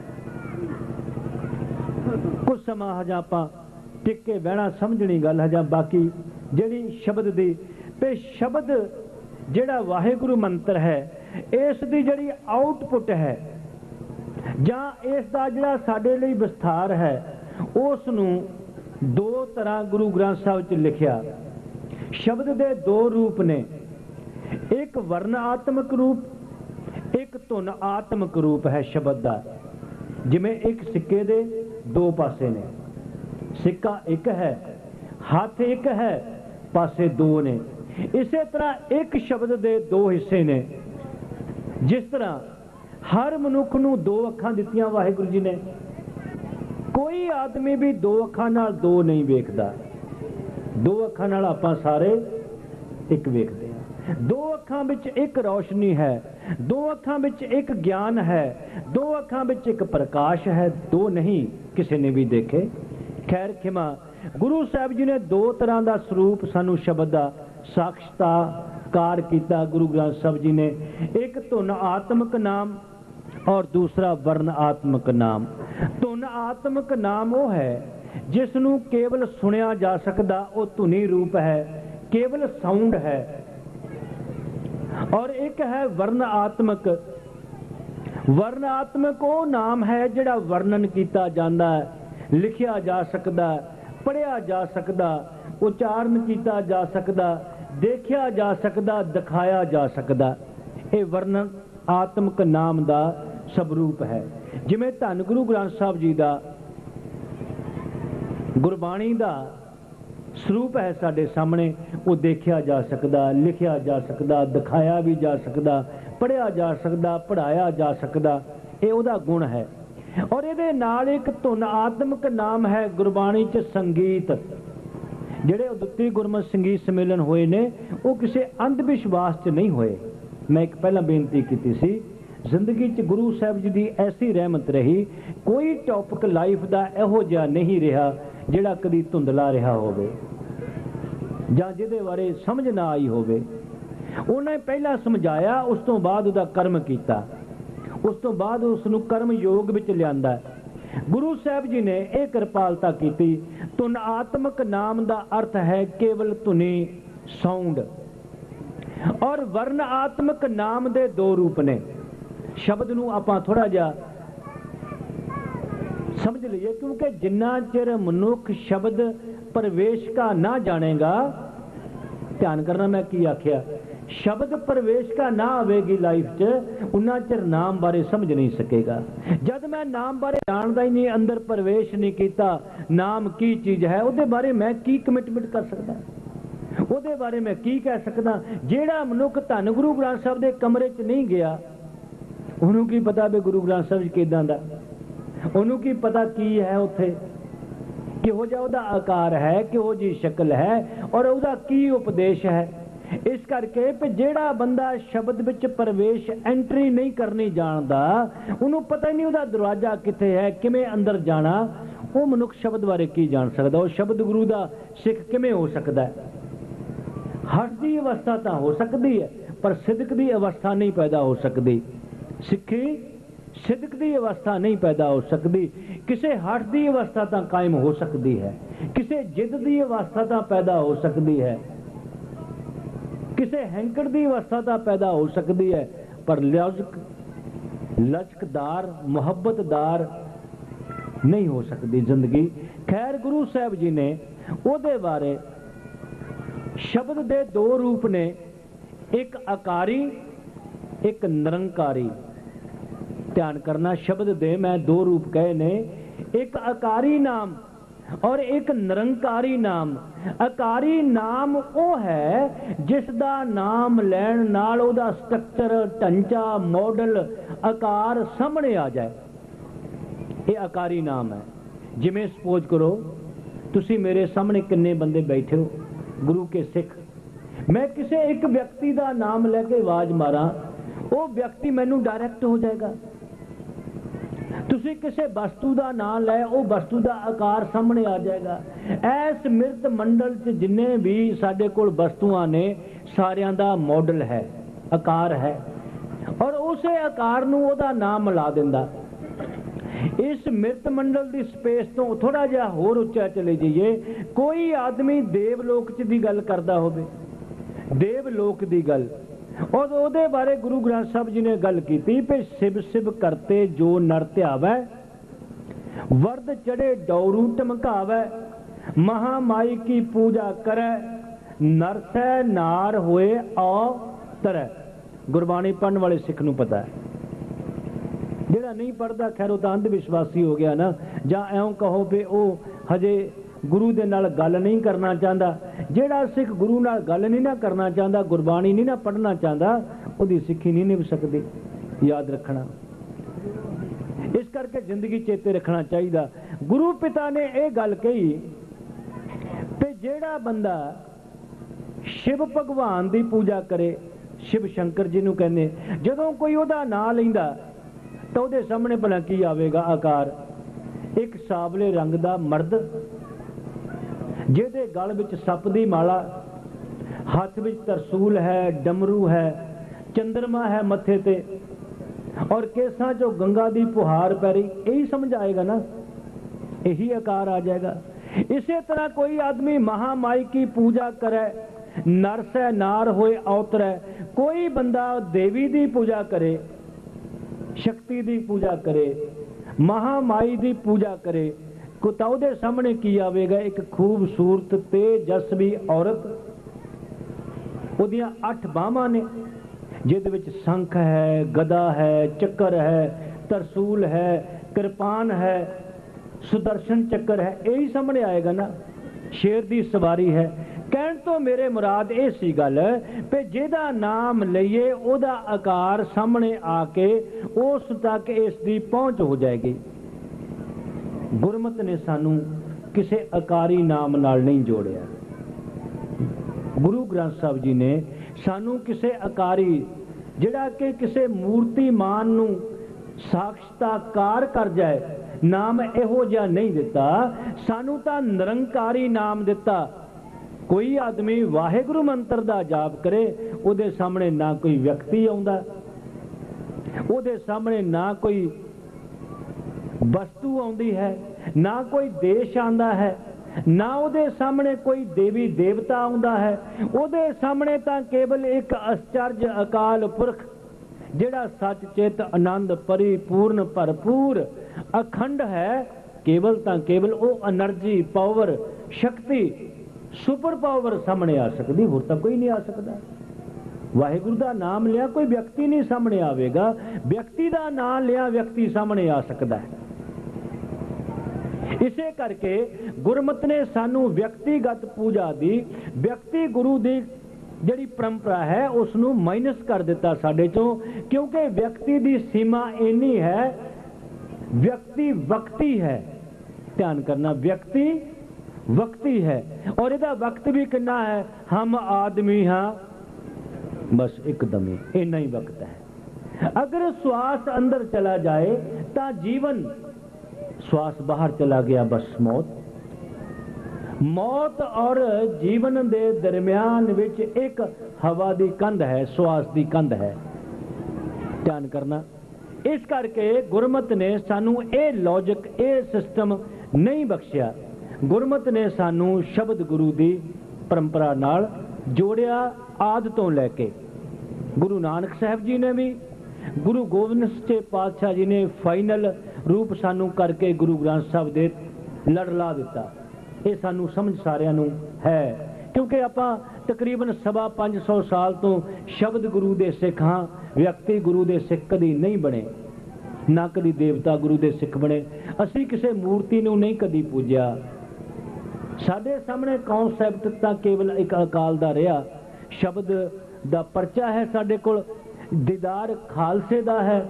कुछ समा हजा आपां टिक के बहना समझनी गल हजा, बाकी जिहड़ी शब्द दी पे शब्द जिहड़ा वाहेगुरु मंत्र है इस दी जिहड़ी आउटपुट है जां इस दा जिहड़ा साडे लई विस्तार है, उस नूं दो तरह गुरु ग्रंथ साहिब च लिखिया। शब्द दे दो रूप ने, एक वर्णात्मक रूप, एक एक धुन आत्मक रूप है शब्द का। जिमें एक सिक्के दे दो पासे ने, सिक्का एक है, हाथ एक है, पासे दो ने। इसे तरह एक शब्द दे दो हिस्से ने। जिस तरह हर मनुख नूं दो अखां दित्तियां वाहिगुरू जी ने, कोई आदमी भी दो अखां नाल दो नहीं वेखदा। दो अखां नाल आपां सारे एक वेखदे हैं। दो अखां विच एक रोशनी है, दो अखां विच एक ज्ञान है, दो अखां विच एक प्रकाश है, दो नहीं किसी ने भी देखे। खैर खिमा, गुरु साहब जी ने दो तरह का स्वरूप सानू शब्द का साक्षात्कार किया। गुरु ग्रंथ साहब जी ने एक धुन आत्मक नाम और दूसरा वर्ण आत्मक नाम। धुन आत्मक नाम वो है जिसनू केवल सुनिया जा सकता, वो धुनी रूप है, केवल साउंड है। और एक है वर्ण आत्मक। वर्ण आत्मक वो नाम है जिहड़ा वर्णन किया जाता है, लिखिया जा सकता, पढ़िया जा सकता, उच्चारण किया जा सकता, देखिया जा सकता, दिखाया जा सकता। ये वर्ण आत्मक नाम का स्वरूप है। जिमें धन गुरु ग्रंथ साहब जी का गुरबाणी का स्वरूप है साडे सामने, वो देखिया जा सकता, लिखिया जा सकता, दिखाया भी जा सकता, पढ़िया जा सकता, पढ़ाया जा सकता। ये उहदा गुण है। और ये नाल एक धुन आत्मक नाम है गुरबाणी च संगीत। जिहड़े उदती गुरमत संगीत सम्मेलन होए ने, वो किसी अंध विश्वास च नहीं होए। मैं एक पहला बेनती की सी, जिंदगी च गुरु साहब जी की ऐसी रहमत रही, कोई टॉपिक लाइफ का इहो जिहा नहीं रहा जिहड़ा कदी धुंधला रहा होवे जां जिहदे बारे समझ ना आई होवे। उन्हें पहला समझाया, उस तो बाद उहदा कर्म कीता, उस तो बाद उसनूं कर्म योग विच लिआंदा। गुरु साहब जी ने यह कृपालता की। धुन आत्मक नाम का अर्थ है केवल धुनी, साउंड। और वर्ण आत्मक नाम दे दो रूप ने। शब्द नूं आपां थोड़ा जिहा समझ लीए, क्योंकि जिन्ना चिर मनुख शब्द प्रवेश का ना जानेगा, ध्यान करना मैं की आख्या, शब्द प्रवेश का ना आवेगी लाइफ च, उन्ना चिर नाम बारे समझ नहीं सकेगा। जब मैं नाम बारे जानता ही नहीं, अंदर प्रवेश नहीं किया, नाम की चीज है, उहदे बारे मैं की कमिटमेंट कर सकता, उहदे बारे मैं की कह सकता। जेड़ा मनुख धन गुरु ग्रंथ साहब दे कमरे च नहीं गया, उन्होंने की पता भी गुरु ग्रंथ साहब जी किदां दा, उन्होंने की पता की है, उत्थे किहो जिहा उहदा आकार है, किहो जी शक्ल है, और उहदा की उपदेश है। इस करके भी जेड़ा बंदा शब्द विच प्रवेश एंट्री नहीं करनी जानदा, उन्होंने पता ही नहीं उहदा दरवाजा किथे है, किवें अंदर जाना, वो मनुख शब्द बारे की जान सकदा, वो शब्द गुरु दा सिख किवें हो सकदा है। हठ की अवस्था तो हो सकती है, पर सिदक की अवस्था नहीं पैदा हो सकती। सिक्खी सिदक की अवस्था नहीं पैदा हो सकती। किसी हठ की अवस्था तो कायम हो सकती है, किसी जिद की अवस्था तो पैदा हो सकती है, किसी हैंकड़ की अवस्था तो पैदा हो सकती है, पर लचकदार मुहब्बतदार नहीं हो सकती जिंदगी। खैर गुरु साहब जी ने उहदे बारे शब्द दे दो रूप ने, एक आकारी, एक निरंकारी। ध्यान करना, शब्द दे मैं दो रूप कहे ने, एक आकारी नाम और एक निरंकारी नाम। आकारी नाम वो है जिसदा नाम लैण नाल उहदा स्ट्रक्चर, ढांचा, मॉडल, आकार सामने आ जाए, ये आकारी नाम है। जिमें सपोज करो तुसी मेरे सामने किन्ने बंदे बैठे हो गुरु के सिख, मैं किसी एक व्यक्ति का नाम लैके आवाज मारा, वो व्यक्ति मैनू डायरैक्ट हो जाएगा। तुसी किसी वस्तु का नाम लै, वो वस्तु का आकार सामने आ जाएगा। इस मिरत मंडल च जिन्ने भी साडे कोल वस्तुआं ने, सारियां दा मॉडल है, आकार है, और उसे आकार नूं ओहदा नाम मिला दिंदा। इस मिरत मंडल की स्पेस तो थोड़ा जिहा होर उच्चा चले जाइए, कोई आदमी देवलोक च दी गल करदा होवे, देवलोक की गल, और उहदे बारे गुरु ग्रंथ साहब जी ने गल की भी शिव शिव करते जो नर ध्यावै, वर्द चढ़े डौरू टमकावै, महामाई की पूजा करे, नरसै नार होए औ तरह। गुरबाणी पढ़ने वाले सिख नूं पता है। ਜਿਹੜਾ नहीं पढ़ता खैर ਉਹ ਤਾਂ अंध विश्वासी हो गया ना, ਜਾਂ ਐਂ कहो भी ਉਹ हजे गुरु ਦੇ ਨਾਲ ਗੱਲ नहीं करना चाहता। ਜਿਹੜਾ सिख गुरु ਨਾਲ ਗੱਲ नहीं ना करना चाहता, गुरबाणी नहीं ना पढ़ना चाहता, ਉਹਦੀ सिक्खी नहीं निभ सकती। याद रखना, इस करके जिंदगी चेते रखना चाहिए। गुरु पिता ने यह गल कही कि जेड़ा बंदा शिव भगवान की पूजा करे, शिव शंकर जी नूं कहने, जदों कोई उहदा नाम लैंदा तो उहदे सामने भला की आवेगा आकार, एक सावले रंग दा मर्द जिहदे गल विच सप दी माला, हाथ विच तरसूल है, डमरू है, चंद्रमा है मत्थे ते, और केसां चो गंगा दी फुहार पैरी, यही समझ आएगा ना, यही आकार आ जाएगा। इसी तरह कोई आदमी महामाई की पूजा करे, नरस है नार होए अवतर है, कोई बंदा देवी दी पूजा करे, शक्ति दी पूजा करे, महामाई दी पूजा करे, तो उहदे सामने की आवेगा एक खूबसूरत तेजस्वी औरत, उहदियां 8 बाहां ने, जिहदे विच संख है, गदा है, चक्कर है, तरसूल है, कृपान है, सुदर्शन चक्कर है, यही सामने आएगा ना। शेर दी सवारी है। कहण तो मेरे मुराद ये सी गल पे जिहदा नाम लईए उहदा आकार सामने आके उस तक इसकी पहुंच हो जाएगी। गुरमत ने सानू किसी आकारी नाम नाल नहीं जोड़िया। गुरु ग्रंथ साहब जी ने सानू किसी आकारी जिहड़ा कि किसी मूर्तिमान नू साक्षात्कार कर जाए नाम इहो जिहा नहीं दिता, सानू तां निरंकारी नाम दिता। कोई आदमी वाहिगुरु मंत्र दा जाप करे, उहदे सामने ना कोई व्यक्ति आउंदा, उहदे सामने ना कोई वस्तु आउंदी है, ना कोई देश आंदा है, ना उहदे सामने कोई देवी देवता आउंदा है। उहदे सामने तां केवल एक आश्चर्य अकाल पुरख जिहड़ा सच चित आनंद परिपूर्ण भरपूर अखंड है, केवल तां केवल वो एनर्जी पावर शक्ति सुपर पावर सामने आ सकती, होर तां कोई नहीं आ सकता। वाहिगुरु दा नाम लिया कोई व्यक्ति नहीं सामने आवेगा, व्यक्ति दा नाम लिया व्यक्ति सामने आ सकता है। इसे करके गुरमत ने सानू व्यक्तिगत पूजा दी, व्यक्ति गुरु दी जिहड़ी परंपरा है उसनू माइनस कर दिता साडे चों, क्योंकि व्यक्ति दी सीमा इन्नी है, व्यक्ति वक्ती है। ध्यान करना, व्यक्ति वक्ती है और इहदा वक्त भी कितना है, हम आदमी हाँ बस एकदम ही इन्ना ही वक्त है। अगर श्वास अंदर चला जाए तो जीवन, श्वास बाहर चला गया बस मौत। मौत और जीवन दे दरम्यान विच एक हवा दी कंध है, श्वास दी कंध है। ध्यान करना, इस करके गुरमत ने सानू ये लॉजिक ये सिस्टम नहीं बख्शिया। गुरमत ने सानू शब्द गुरु दी परंपरा नाल जोड़िया आद तो लैके। गुरु नानक साहब जी ने भी, गुरु गोबिंद सच्चे पातशाह जी ने फाइनल रूप सानू करके गुरु ग्रंथ साहब दे लड़ ला दिता। ये सानू समझ सारिਆਂ ਨੂੰ है, क्योंकि आपां तकरीबन 550 साल तो शब्द गुरु दे सिख हाँ, व्यक्ति गुरु दे सिख कदी नहीं बने, ना कदी देवता गुरु दे सिख बने। असी किसी मूर्ति नूं नहीं कदी पूजिया। साडे सामने कॉन्सैप्ट तां केवल एक अकाल दा रहा, शब्द दा परचा है साडे कोल, दीदार खालसे दा है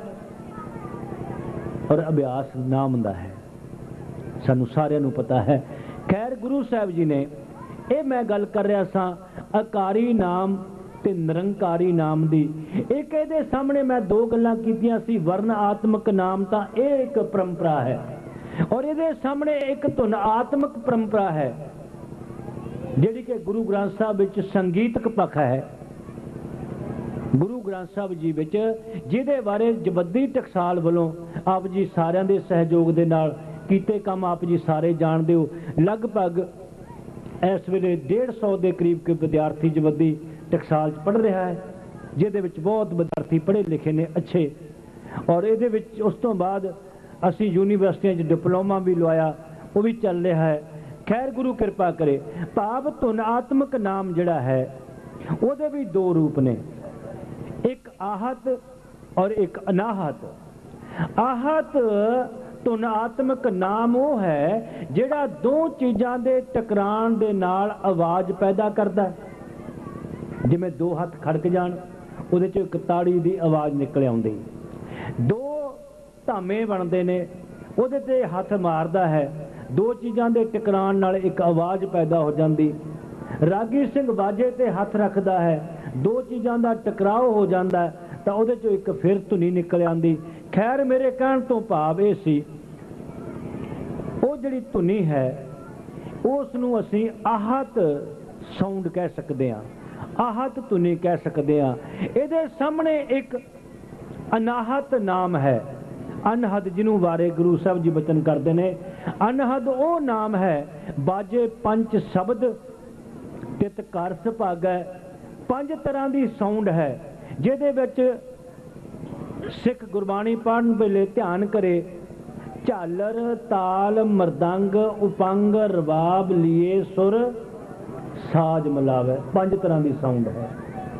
और अभ्यास नाम दा है, सानू सारिਆਂ ਨੂੰ पता है। खैर गुरु साहब जी ने ये मैं गल कर रहा सा अकारी नाम ते निरंकारी नाम दी। एक इहदे सामने मैं दो गल्लां कीतियां सी, वर्ण आत्मक नाम तां ये एक परंपरा है और इहदे सामने एक धुन आत्मक परंपरा है जिहड़ी कि गुरु ग्रंथ साहब विच संगीतक पक्ष है। गुरु ग्रंथ साहब जी विच जिहदे बारे जबद्दी टकसाल वालों आप जी सारिਆਂ ਦੇ सहयोग ਦੇ ਨਾਲ कीते काम आप जी सारे जानते हो। लगभग इस वेले 150 के करीब के विद्यार्थी जबद्दी टकसाल पढ़ रहा है, जिहदे विच बहुत विद्यार्थी पढ़े लिखे ने अच्छे, और इहदे विच उस तो बाद असी यूनीवर्सिटियां डिप्लोमा भी लवाया, वो भी चल रहा है। खैर गुरु कृपा करे। भाव धुनात्मक नाम जिहड़ा है उहदे भी दो रूप ने, एक आहत और एक अनाहत। आहत ਧੁਨ ਆਤਮਿਕ ਨਾਮ ਉਹ ਹੈ ਜਿਹੜਾ ਦੋ ਚੀਜ਼ਾਂ ਦੇ ਟਕਰਾਣ ਦੇ ਨਾਲ ਆਵਾਜ਼ ਪੈਦਾ ਕਰਦਾ। ਜਿਵੇਂ ਦੋ ਹੱਥ ਖੜਕ ਜਾਣ, ਉਹਦੇ ਚੋਂ ਇੱਕ ਤਾੜੀ ਦੀ ਆਵਾਜ਼ ਨਿਕਲ ਆਉਂਦੀ। ਦੋ ਧਾਮੇ ਬਣਦੇ ਨੇ, ਉਹਦੇ ਤੇ ਹੱਥ ਮਾਰਦਾ ਹੈ, ਦੋ ਚੀਜ਼ਾਂ ਦੇ ਟਕਰਾਣ ਨਾਲ ਇੱਕ ਆਵਾਜ਼ ਪੈਦਾ ਹੋ ਜਾਂਦੀ। ਰਾਗੀ ਸਿੰਘ ਬਾਜੇ ਤੇ ਹੱਥ ਰੱਖਦਾ ਹੈ, ਦੋ ਚੀਜ਼ਾਂ ਦਾ ਟਕਰਾਓ ਹੋ ਜਾਂਦਾ ਤਾਂ ਉਹਦੇ ਚੋਂ ਇੱਕ ਫਿਰ ਧੁਨੀ ਨਿਕਲ ਆਉਂਦੀ। ਖੈਰ ਮੇਰੇ ਕਹਿਣ ਤੋਂ ਭਾਵ ਇਹ ਸੀ, ਉਹ ਜਿਹੜੀ ਧੁਨੀ ਹੈ ਉਸ ਨੂੰ ਅਸੀਂ ਆਹਤ ਸਾਊਂਡ ਕਹਿ ਸਕਦੇ ਹਾਂ, ਆਹਤ ਧੁਨੀ ਕਹਿ ਸਕਦੇ ਹਾਂ। ਇਹਦੇ ਸਾਹਮਣੇ ਇੱਕ ਅਨਾਹਤ ਨਾਮ ਹੈ, ਅਨਹਦ, ਜਿਹਨੂੰ ਬਾਰੇ ਗੁਰੂ ਸਾਹਿਬ ਜੀ ਬਚਨ ਕਰਦੇ ਨੇ। ਅਨਹਦ ਉਹ ਨਾਮ ਹੈ, ਬਾਜੇ ਪੰਜ ਸ਼ਬਦ ਤਿਤ ਕਰ ਸੁਭਾਗੈ, ਪੰਜ ਤਰ੍ਹਾਂ ਦੀ ਸਾਊਂਡ ਹੈ ਜਿਹਦੇ ਵਿੱਚ ਸਿੱਖ ਗੁਰਬਾਣੀ ਪੜ੍ਹਨ ਵੇਲੇ ਧਿਆਨ ਕਰੇ। ਝਾਲਰ, ਤਾਲ, ਮਰਦੰਗ, ਉਪੰਗ, ਰਬਾਬ, ਲੀਏ, ਸੁਰ, ਸਾਜ ਮਿਲਾਵੇ, ਪੰਜ ਤਰ੍ਹਾਂ ਦੀ ਸਾਊਂਡ ਹੈ।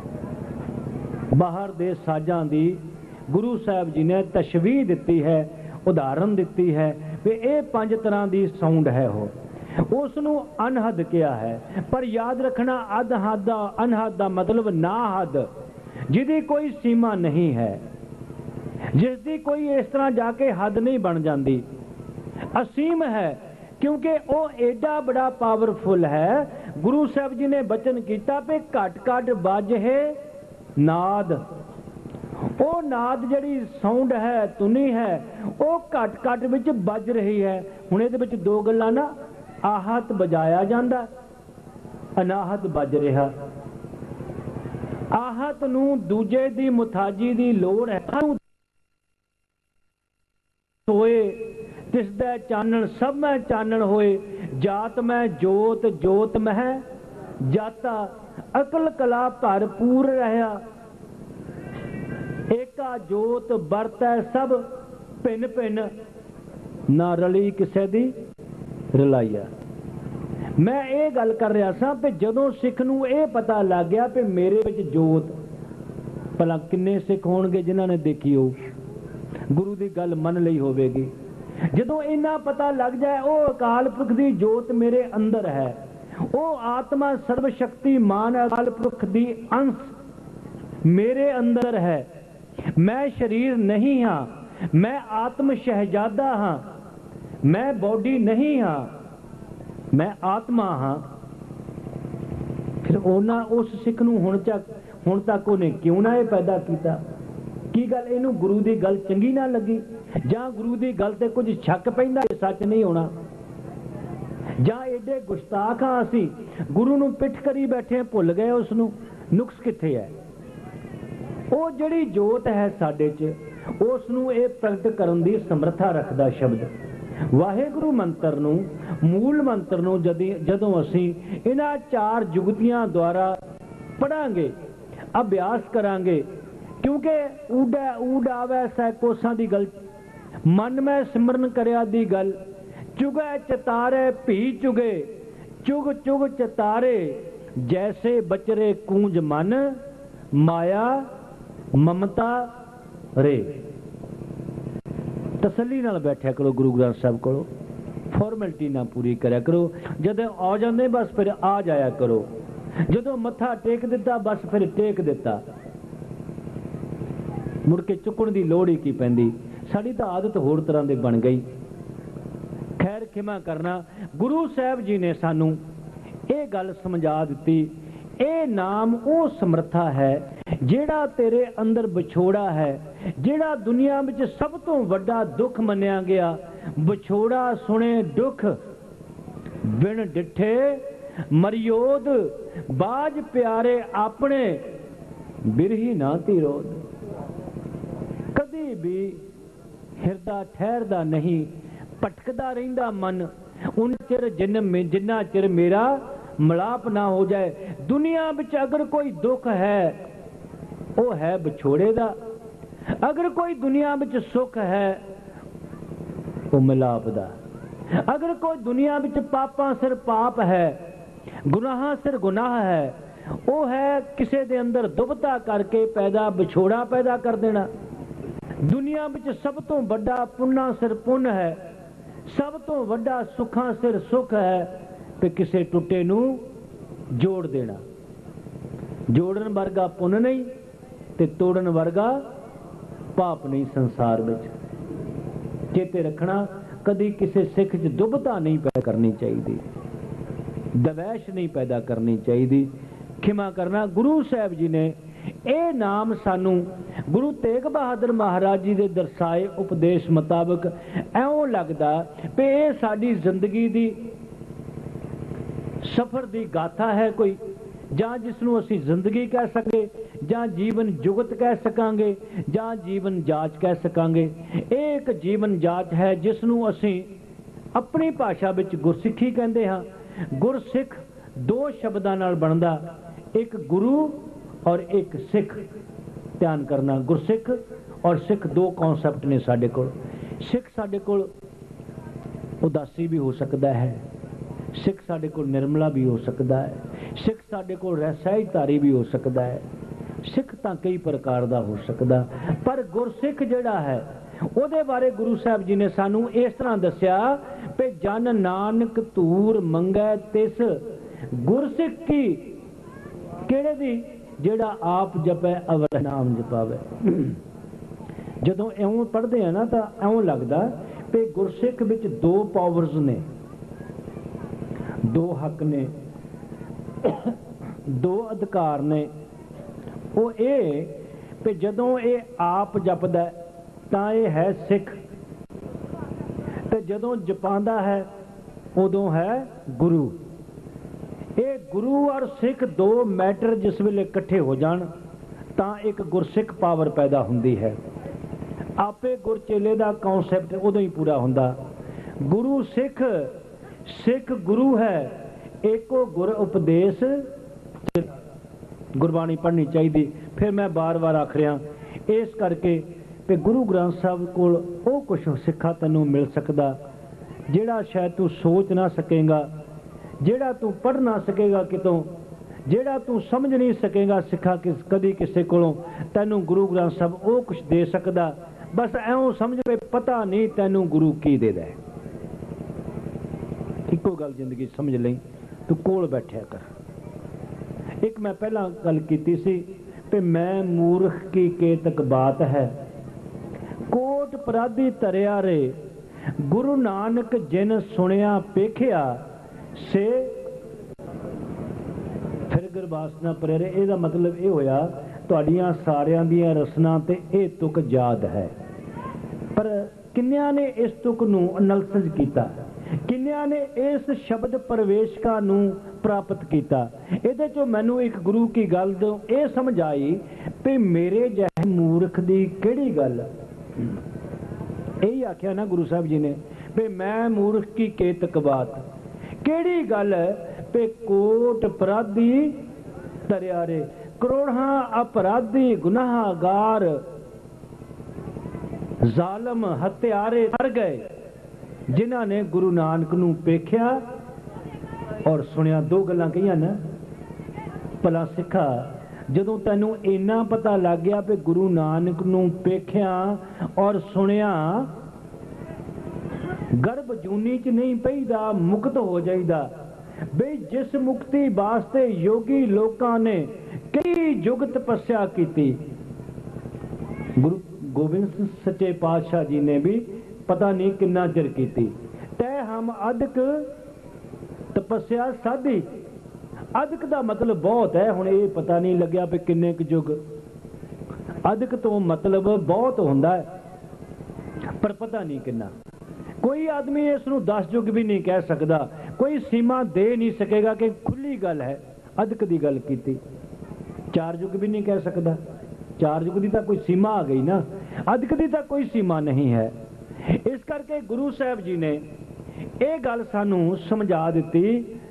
ਬਾਹਰ ਦੇ ਸਾਜ਼ਾਂ ਦੀ ਗੁਰੂ ਸਾਹਿਬ ਜੀ ਨੇ ਤਸ਼ਬੀਹ ਦਿੱਤੀ ਹੈ, ਉਦਾਹਰਨ ਦਿੱਤੀ ਹੈ ਵੀ ਇਹ ਪੰਜ ਤਰ੍ਹਾਂ ਦੀ ਸਾਊਂਡ ਹੈ। ਉਹ ਉਸ ਨੂੰ ਅਨਹਦ ਕਿਹਾ ਹੈ। ਪਰ ਯਾਦ ਰੱਖਣਾ, ਅਧਹਦ ਦਾ, ਅਨਹਦ ਦਾ ਮਤਲਬ ਨਾ ਹੱਦ, ਜਿਹਦੀ ਕੋਈ ਸੀਮਾ ਨਹੀਂ ਹੈ, ਜਿਸ ਦੀ ਕੋਈ ਇਸ ਤਰ੍ਹਾਂ ਜਾ ਕੇ ਹੱਦ ਨਹੀਂ ਬਣ ਜਾਂਦੀ, ਅਸੀਮ ਹੈ। ਕਿਉਂਕਿ ਉਹ ਏਡਾ ਬੜਾ ਪਾਵਰਫੁਲ ਹੈ। ਗੁਰੂ ਸਾਹਿਬ ਜੀ ਨੇ ਬਚਨ ਕੀਤਾ ਵੀ ਘਟ ਘਟ ਬਾਜੇ ਨਾਦ, ਉਹ ਨਾਦ ਜਿਹੜੀ ਸਾਊਂਡ ਹੈ, ਧੁਨੀ ਹੈ, ਉਹ ਘਟ ਘਟ ਵਿੱਚ ਵੱਜ ਰਹੀ ਹੈ। ਹੁਣ ਇਹਦੇ ਵਿੱਚ ਦੋ ਗੱਲਾਂ ਨਾ, ਆਹਤ ਬਜਾਇਆ ਜਾਂਦਾ, ਅਨਾਹਤ ਵੱਜ ਰਿਹਾ। ਆਹਤ ਨੂੰ ਦੂਜੇ ਦੀ ਮੁਤਾਜੀ ਦੀ ਲੋੜ ਹੈ। ਹੋਏ ਤਿਸਦਾ ਚਾਨਣ ਸਭ ਮੈਂ ਚਾਨਣ ਹੋਏ, ਜਾਤ ਮੈਂ ਜੋਤ ਜੋਤ ਮਹਿ ਜਾਤਾ, ਅਕਲ ਕਲਾ ਭਰਪੂਰ ਰਹਾ, ਏਕਾ ਜੋਤ ਵਰਤੈ ਸਭ ਭਿੰਨ ਭਿੰਨ, ਨਾ ਰਲੀ ਕਿਸੇ ਦੀ ਰਲਾਈਆ। ਮੈਂ ਇਹ ਗੱਲ ਕਰ ਰਿਹਾ ਸਾਂ ਕਿ ਜਦੋਂ ਸਿੱਖ ਨੂੰ ਇਹ ਪਤਾ ਲੱਗ ਗਿਆ ਕਿ ਮੇਰੇ ਵਿੱਚ ਜੋਤ, ਭਲਾ ਕਿੰਨੇ ਸਿੱਖ ਹੋਣਗੇ ਜਿਨ੍ਹਾਂ ਨੇ ਦੇਖੀ ਹੋ, ਗੁਰੂ ਦੀ ਗੱਲ ਮੰਨ ਲਈ ਹੋਵੇਗੀ। ਜਦੋਂ ਇੰਨਾ ਪਤਾ ਲੱਗ ਜਾਏ ਉਹ ਅਕਾਲ ਪੁਰਖ ਦੀ ਜੋਤ ਮੇਰੇ ਅੰਦਰ ਹੈ, ਉਹ ਆਤਮਾ ਸਰਬ ਸ਼ਕਤੀਮਾਨ ਅਕਾਲ ਪੁਰਖ ਦੀ ਅੰਸ਼ ਮੇਰੇ ਅੰਦਰ ਹੈ, ਮੈਂ ਸਰੀਰ ਨਹੀਂ ਹਾਂ, ਮੈਂ ਆਤਮ ਸ਼ਹਿਜ਼ਾਦਾ ਹਾਂ, ਮੈਂ ਬੋਡੀ ਨਹੀਂ ਹਾਂ, ਮੈਂ ਆਤਮਾ ਹਾਂ। ਫਿਰ ਉਹਨਾਂ ਉਸ ਸਿੱਖ ਨੂੰ ਹੁਣ ਤੱਕ ਉਹਨੇ ਕਿਉਂ ਨਾ ਇਹ ਪੈਦਾ ਕੀਤਾ? ਕੀ ਗੱਲ ਇਹਨੂੰ ਗੁਰੂ ਦੀ ਗੱਲ ਚੰਗੀ ਨਾ ਲੱਗੀ, ਜਾਂ ਗੁਰੂ ਦੀ ਗੱਲ ਤੇ ਕੁਝ ਸ਼ੱਕ ਪੈਂਦਾ ਸੱਚ ਨਹੀਂ ਹੋਣਾ, ਜਾਂ ਏਡੇ ਗੁਸਤਾਖ ਹਾਂ ਅਸੀਂ, ਗੁਰੂ ਨੂੰ ਪਿੱਠ ਕਰੀ ਬੈਠੇ, ਭੁੱਲ ਗਏ ਉਸ ਨੂੰ? ਨੁਕਸ ਕਿੱਥੇ ਹੈ? ਉਹ ਜਿਹੜੀ ਜੋਤ ਹੈ ਸਾਡੇ 'ਚ, ਉਸ ਨੂੰ ਇਹ ਪ੍ਰਗਟ ਕਰਨ ਦੀ ਸਮਰੱਥਾ ਰੱਖਦਾ ਸ਼ਬਦ ਵਾਹਿਗੁਰੂ ਮੰਤਰ ਨੂੰ, ਮੂਲ ਮੰਤਰ ਨੂੰ ਜਦੋਂ ਅਸੀਂ ਇਹਨਾਂ ਚਾਰ ਜੁਗਤੀਆਂ ਦੁਆਰਾ ਪੜਾਂਗੇ, ਅਭਿਆਸ ਕਰਾਂਗੇ, ਕਿਉਂਕਿ ਊੜਾ ਊੜ ਆਵੈ ਸੈ ਕੋਸਾਂ ਦੀ ਗੱਲ, ਮਨ ਮੈਂ ਸਿਮਰਨ ਕਰਿਆ ਦੀ ਗੱਲ, ਚੁਗੈ ਚਤਾਰੇ ਭੀ ਚੁਗੇ, ਚੁਗ ਚੁਗ ਚਤਾਰੇ, ਜੈਸੇ ਬਚਰੇ ਕੂੰਜ ਮਨ, ਮਾਇਆ ਮਮਤਾ ਰੇ। ਤਸੱਲੀ ਨਾਲ ਬੈਠਿਆ ਕਰੋ ਗੁਰੂ ਗ੍ਰੰਥ ਸਾਹਿਬ ਕੋਲੋਂ, ਫਾਰਮੈਲਿਟੀ ਨਾ ਪੂਰੀ ਕਰਿਆ ਕਰੋ। ਜਦੋਂ ਆ ਜਾਂਦੇ ਬਸ ਫਿਰ ਆ ਜਾਇਆ ਕਰੋ, ਜਦੋਂ ਮੱਥਾ ਟੇਕ ਦਿੱਤਾ ਬਸ ਫਿਰ ਟੇਕ ਦਿੱਤਾ, ਮੁੜ ਕੇ ਚੁੱਕਣ ਦੀ ਲੋੜ ਹੀ ਕੀ ਪੈਂਦੀ? ਸਾਡੀ ਤਾਂ ਆਦਤ ਹੋਰ ਤਰ੍ਹਾਂ ਦੀ ਬਣ ਗਈ। ਖੈਰ ਖਿਮਾ ਕਰਨਾ, ਗੁਰੂ ਸਾਹਿਬ ਜੀ ਨੇ ਸਾਨੂੰ ਇਹ ਗੱਲ ਸਮਝਾ ਦਿੱਤੀ, ਇਹ ਨਾਮ ਉਹ ਸਮਰੱਥਾ ਹੈ ਜਿਹੜਾ ਤੇਰੇ ਅੰਦਰ ਵਿਛੋੜਾ ਹੈ, ਜਿਹੜਾ ਦੁਨੀਆ ਵਿੱਚ ਸਭ ਤੋਂ ਵੱਡਾ ਦੁੱਖ ਮੰਨਿਆ ਗਿਆ। ਵਿਛੋੜਾ ਸੁਣੇ ਦੁੱਖ ਬਿਨ ਡਿਠੇ ਮਰਿਓਦ, ਬਾਜ ਪਿਆਰੇ ਆਪਣੇ ਬਿਰਹੀ ਨਾ ਧੀਰੋਦ। ਕਦੀ ਵੀ ਹਿਰਦਾ ਠਹਿਰਦਾ ਨਹੀਂ, ਭਟਕਦਾ ਰਹਿੰਦਾ ਮਨ, ਉਨਾ ਚਿਰ ਜਿੰਨਾ ਚਿਰ ਮੇਰਾ ਮਿਲਾਪ ਨਾ ਹੋ ਜਾਏ। ਦੁਨੀਆ ਵਿੱਚ ਅਗਰ ਕੋਈ ਦੁੱਖ ਹੈ ਉਹ ਹੈ ਵਿਛੋੜੇ ਦਾ, ਅਗਰ ਕੋਈ ਦੁਨੀਆ ਵਿੱਚ ਸੁੱਖ ਹੈ ਉਹ ਮਿਲਾਪ ਦਾ, ਅਗਰ ਕੋਈ ਦੁਨੀਆ ਵਿੱਚ ਪਾਪਾਂ ਸਿਰ ਪਾਪ ਹੈ, ਗੁਨਾਹਾਂ ਸਿਰ ਗੁਨਾਹ ਹੈ, ਉਹ ਹੈ ਕਿਸੇ ਦੇ ਅੰਦਰ ਦੁਬਤਾ ਕਰਕੇ ਵਿਛੋੜਾ ਪੈਦਾ ਕਰ ਦੇਣਾ। दुनिया विच सब तो वड्डा पुन्ना सिर पुन है, सब तो वड्डा सुखा सिर सुख है कि किसी टुटे नूं जोड़ देना। जोड़न वर्गा पुन नहीं ते तोड़न वर्गा पाप नहीं संसार विच। चेते रखना, कदी किसी सिख च दुबता नहीं पैदा करनी चाहिए, दवैश नहीं पैदा करनी चाहिए। खिमा करना, गुरु साहब जी ने ਇਹ नाम सानू गुरु तेग बहादुर महाराज जी के दर्शाए उपदेश मुताबिक ऐं लगता भी ये साडी जिंदगी दी सफर दी गाथा है कोई, जां जिसनों असी जिंदगी कह सके, जां जीवन जुगत कह सकांगे, जां जीवन जाच कह सकांगे। एक जीवन जाच है जिसनों असी अपनी भाषा विच गुरसिੱਖੀ कहते हाँ। गुरसिੱਖ दो शब्दां नाल बनदा, एक गुरु और एक सिख। ध्यान करना, गुरसिख और सिख दो कॉन्सैप्ट ने साडे कोल। सिख साडे कोल उदासी भी हो सकता है, सिख साडे कोल निर्मला भी हो सकता है, सिख साडे कोल रहसाईधारी भी हो सकता है, सिख तां कई प्रकार दा हो सकदा। पर गुरसिख जिहड़ा है ਉਹਦੇ बारे गुरु साहब जी ने सानू इस तरह दस्या कि जन नानक धूर मंगै तिस गुरसिख की, किहड़े दी? ਜਿਹੜਾ आप जपै अवर नाम जपावे। ਜਦੋਂ ਇਉਂ ਪੜ੍ਹਦੇ ਆ ਨਾ ਤਾਂ ਇਉਂ ਲੱਗਦਾ ਕਿ ਗੁਰਸਿੱਖ ਵਿੱਚ ਦੋ ਪਾਵਰਸ ਨੇ, ਦੋ ਹੱਕ ਨੇ, ਦੋ ਅਧਿਕਾਰ ਨੇ। ਉਹ ਇਹ ਕਿ ਜਦੋਂ ਇਹ ਆਪ ਜਪਦਾ ਤਾਂ ਇਹ ਹੈ ਸਿੱਖ, ਤੇ ਜਦੋਂ ਜਪਾਂਦਾ ਹੈ ਉਦੋਂ ਹੈ ਗੁਰੂ। ਇਹ गुरु और सिख दो मैटर जिस वेले इकट्ठे हो जान तां एक गुरसिख पावर पैदा हुंदी है। आपे गुर चेले दा कॉन्सैप्ट उदों ही पूरा हुंदा। गुरु सिख, सिख गुरु है, एको गुर उपदेश। गुरबाणी पढ़नी चाहिए। फिर मैं बार बार आख रहा इस करके कि गुरु ग्रंथ साहब कोल वो कुछ सिखा तैनूं मिल सकदा जिहड़ा शायद तू सोच ना सकेगा, ਜਿਹੜਾ तू पढ़ ना सकेगा कितों, ਜਿਹੜਾ तू समझ नहीं सकेगा सिखा कदी किसी कोलों, तैनूं गुरु ग्रंथ साहब वो कुछ दे सकदा। बस ऐं समझ पे पता नहीं तैनूं गुरु की दे दे। इको गल जिंदगी समझ लई, तू कोल बैठिया कर। एक मैं पहला गल कीती सी कि मैं मूर्ख की केतक बात है, कोट पराधी तरिया रे, गुरु नानक जिन सुनिया पेखिया से फिर गुरबासना परे। ਇਹਦਾ मतलब ਇਹ ਹੋਇਆ ਤੁਹਾਡੀਆਂ ਸਾਰਿਆਂ ਦੀਆਂ ਰਸਨਾਂ ਤੇ ਇਹ ਤੁਕ ਯਾਦ ਹੈ, ਪਰ ਕਿੰਨਿਆਂ ਨੇ ਇਸ ਤੁਕ ਨੂੰ ਅਨਲਸਜ ਕੀਤਾ, ਕਿੰਨਿਆਂ ਨੇ ਇਸ ਸ਼ਬਦ ਪ੍ਰਵੇਸ਼ਕਾ ਨੂੰ ਪ੍ਰਾਪਤ ਕੀਤਾ। ਇਹਦੇ ਚੋਂ ਮੈਨੂੰ ਇੱਕ ਗੁਰੂ ਕੀ ਗੱਲ ਤੋਂ ਇਹ ਸਮਝ ਆਈ ਕਿ ਮੇਰੇ ਜਿਹੇ ਮੂਰਖ ਦੀ ਕਿਹੜੀ ਗੱਲ। ਇਹੀ ਆਖਿਆ ਨਾ ਗੁਰੂ ਸਾਹਿਬ ਜੀ ਨੇ ਵੀ ਮੈਂ ਮੂਰਖ ਕੀ ਕੇਤਕ ਬਾਤ, ਕਿਹੜੀ ਗੱਲ पे कोट अपराधी तरियारे, करोड़ा अपराधी गुनाहगार जालम हत्यारे मर गए जिन्हां ने गुरु नानक नूं पेखिया और सुनिया। दो गल्लां कहियां ना, भला सिखा जदों तैनूं इन्ना पता लग गया कि गुरु नानक नूं पेखिया और सुनिया, गर्भ जूनी च नहीं पईदा, मुक्त हो जाईदा। बई जिस मुक्ति वास्ते योगी लोकां ने कई युग तपस्या की, गुरु गोबिंद सच्चे पातशाह जी ने भी पता नहीं कितना चिर की। तै हम अदक तपस्या साधी, अदक का मतलब बहुत है, हुण ये पता नहीं लग्या भी किन्ने क युग। अदक तो मतलब बहुत हुंदा है पर पता नहीं कितना। कोई आदमी इसनूं 10 युग भी नहीं कह सकता, कोई सीमा दे नहीं सकेगा कि खुली गल है। अदक की गल की 4 युग भी नहीं कह सकता, 4 युग की तो कोई सीमा आ गई ना, अदक की तो कोई सीमा नहीं है। इस करके गुरु साहब जी ने यह गल सानू समझा दी।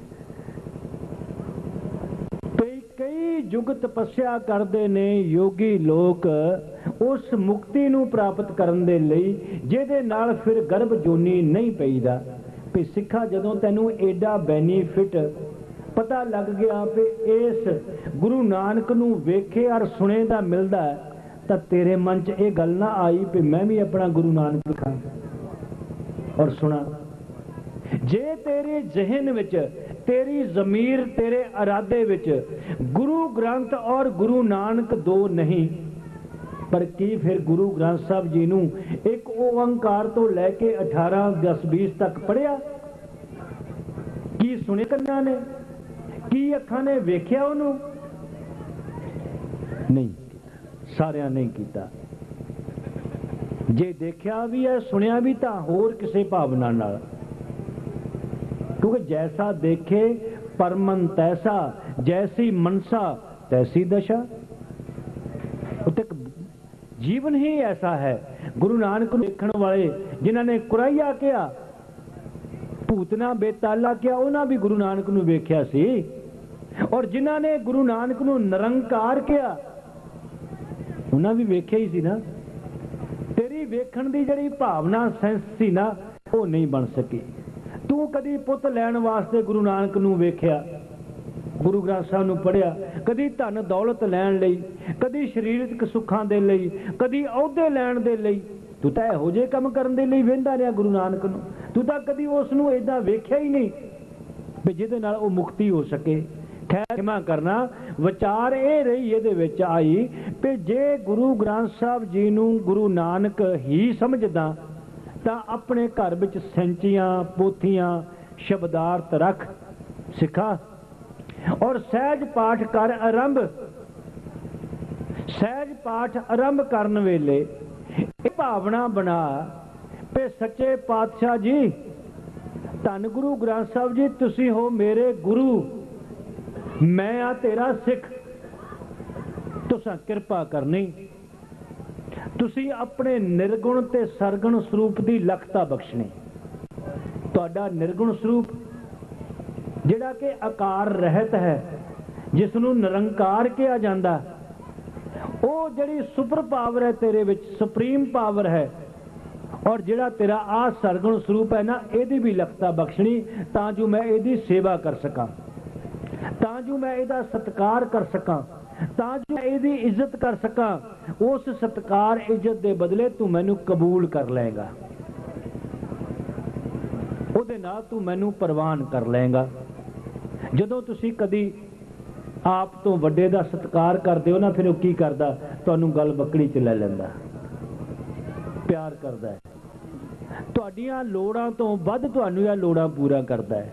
कई युग तपस्या करते ने योगी लोग उस मुक्ति नूं प्राप्त करन दे लई जिहदे नाल फिर गर्भ जोनी नहीं पईदा। भी सिखा जदों तैनूं एडा बैनीफिट पता लग गया कि इस गुरु नानक नूं वेखे और सुने दा मिलदा, तो तेरे मन च ये गल ना आई भी मैं भी अपना गुरु नानक लिखा और सुना। जे तेरे जहन विच, तेरी जमीर, तेरे इरादे विच गुरु ग्रंथ और गुरु नानक दो नहीं, पर की फिर गुरु ग्रंथ साहब जी नूं एक ओंकार तो लैके 18 10 20 तक पढ़िया? की सुने कन्ना ने? की अखां ने वेख्या उन्हों? नहीं, सारिया नहीं कीता। जे देखा भी है, सुनिया भी, तो होर किसी भावना नाल, क्योंकि जैसा देखे परमन तैसा, जैसी मनसा तैसी दशा। तक जीवन ही ऐसा है। गुरु नानक देखण वाले जिन्होंने कुराइया किया, भूतना बेताला किया, उन्होंने भी गुरु नानक नूं वेख्या सी, और जिन्होंने गुरु नानक नूं निरंकार किया उन्होंने भी वेख्या ही सी ना। तेरी वेखण दी जिहड़ी भावना सेंस सी ना, वो नहीं बन सकी। तू कदी पुत लैण वास्ते गुरु नानक नूं वेख्या, गुरु ग्रंथ साहब नूं पढ़िया, कदी धन दौलत लैण लई, कदी शरीरक सुखां दे लई, कदी अहुदे लैण दे लई। तू तां इहो जिहे काम करन दे लई वेंदा रिहा गुरु नानक नूं। तू तां कदी उस नूं इदां वेख्या ही नहीं भी जिहदे नाल ओह मुक्ति हो सके। खैर क्षमा करना, विचार ये रही ये विच आई भी जे गुरु ग्रंथ साहब जी नूं गुरु नानक ही समझदा तां अपने घर विच सैंचियां पोथियां शब्दार्थ रख, सिखा और सहज पाठ कर आरंभ। सहज पाठ आरंभ करन वेले ਇਹ भावना बना पे सच्चे पातशाह जी, धन गुरु ग्रंथ साहब जी, तुसी हो मेरे गुरु, मैं आ तेरा सिख, तुसां किरपा करनी। तुसी अपने निर्गुण ते सरगुण स्वरूप की लखता बख्शनी। तुहाडा निर्गुण स्वरूप जिहड़ा कि आकार रहत है, जिसनूं निरंकार कहा जाता, वो जिहड़ी सुपर पावर है तेरे विच, सुप्रीम पावर है, और जिहड़ा तेरा आ सरगुण स्वरूप है ना, इहदी भी लखता बख्शनी, तां जो मैं इहदी सेवा कर सकां, तां जो मैं इहदा सत्कार कर सकां, तां जो मैं इहदी इज्जत कर सकां। उस सत्कार इज्जत दे बदले तू मैनू कबूल कर लेगा, उहदे नाल तू मैनू परवान कर लेगा। जदों तुसी कदी आप तो वड्डे दा सत्कार करदे हो ना, फिर वो की करदा, तुहानू गल बकड़ी च ले लैंदा, प्यार करदा है, तुहाडीआं लोड़ां तो वध तुहानू ये लोड़ां पूरा करदा है।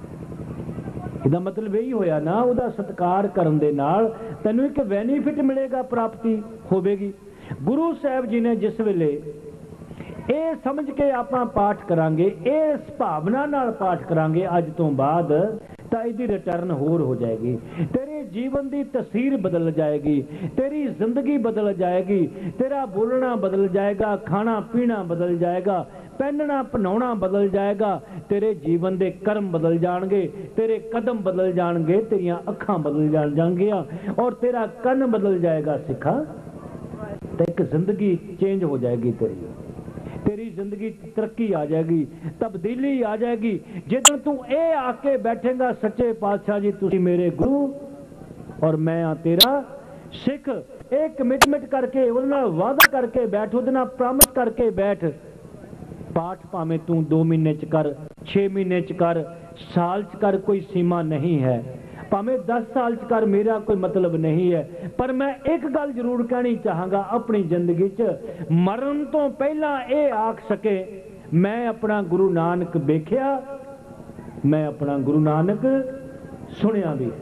इहदा मतलब यही होया ना, उहदा सत्कार करन दे नाल तैनू एक बेनीफिट मिलेगा, प्राप्ति होवेगी। गुरु साहब जी ने जिस वेले ये समझ के आपां पाठ करांगे, इस भावना नाल पाठ करांगे अज तो बाद, तो इसकी रिटर्न होर हो जाएगी। तेरे जीवन की तस्वीर बदल जाएगी, तेरी जिंदगी बदल जाएगी, तेरा बोलना बदल जाएगा, खाना पीना बदल जाएगा, पहनना पहनाउणा बदल जाएगा, तेरे जीवन के कर्म बदल जाएंगे, तेरे कदम बदल जाएंगे, तेरियां अखां बदल जाएंगियां, और तेरा कन बदल जाएगा। सिखा तो एक जिंदगी चेंज हो जाएगी, तेरी जिंदगी तरक्की आ जाएगी, तब्दीली आ जाएगी। जिदन तू ये आके बैठेगा, सच्चे पातशाह जी तुसी मेरे गुरु और मैं आ तेरा सिख, एक कमिटमेंट करके उहदे नाल वादा करके बैठ, उहदे नाल प्रॉमिस करके बैठ। पाठ भावें तू 2 महीने च कर, 6 महीने च कर, साल च कर, कोई सीमा नहीं है। भावें 10 साल च कर, मेरा कोई मतलब नहीं है। पर मैं एक गल जरूर कहनी चाहांगा, अपनी जिंदगी च मरण तो पहला ये आख सके, मैं अपना गुरु नानक वेख्या, मैं अपना गुरु नानक सुनिया भी,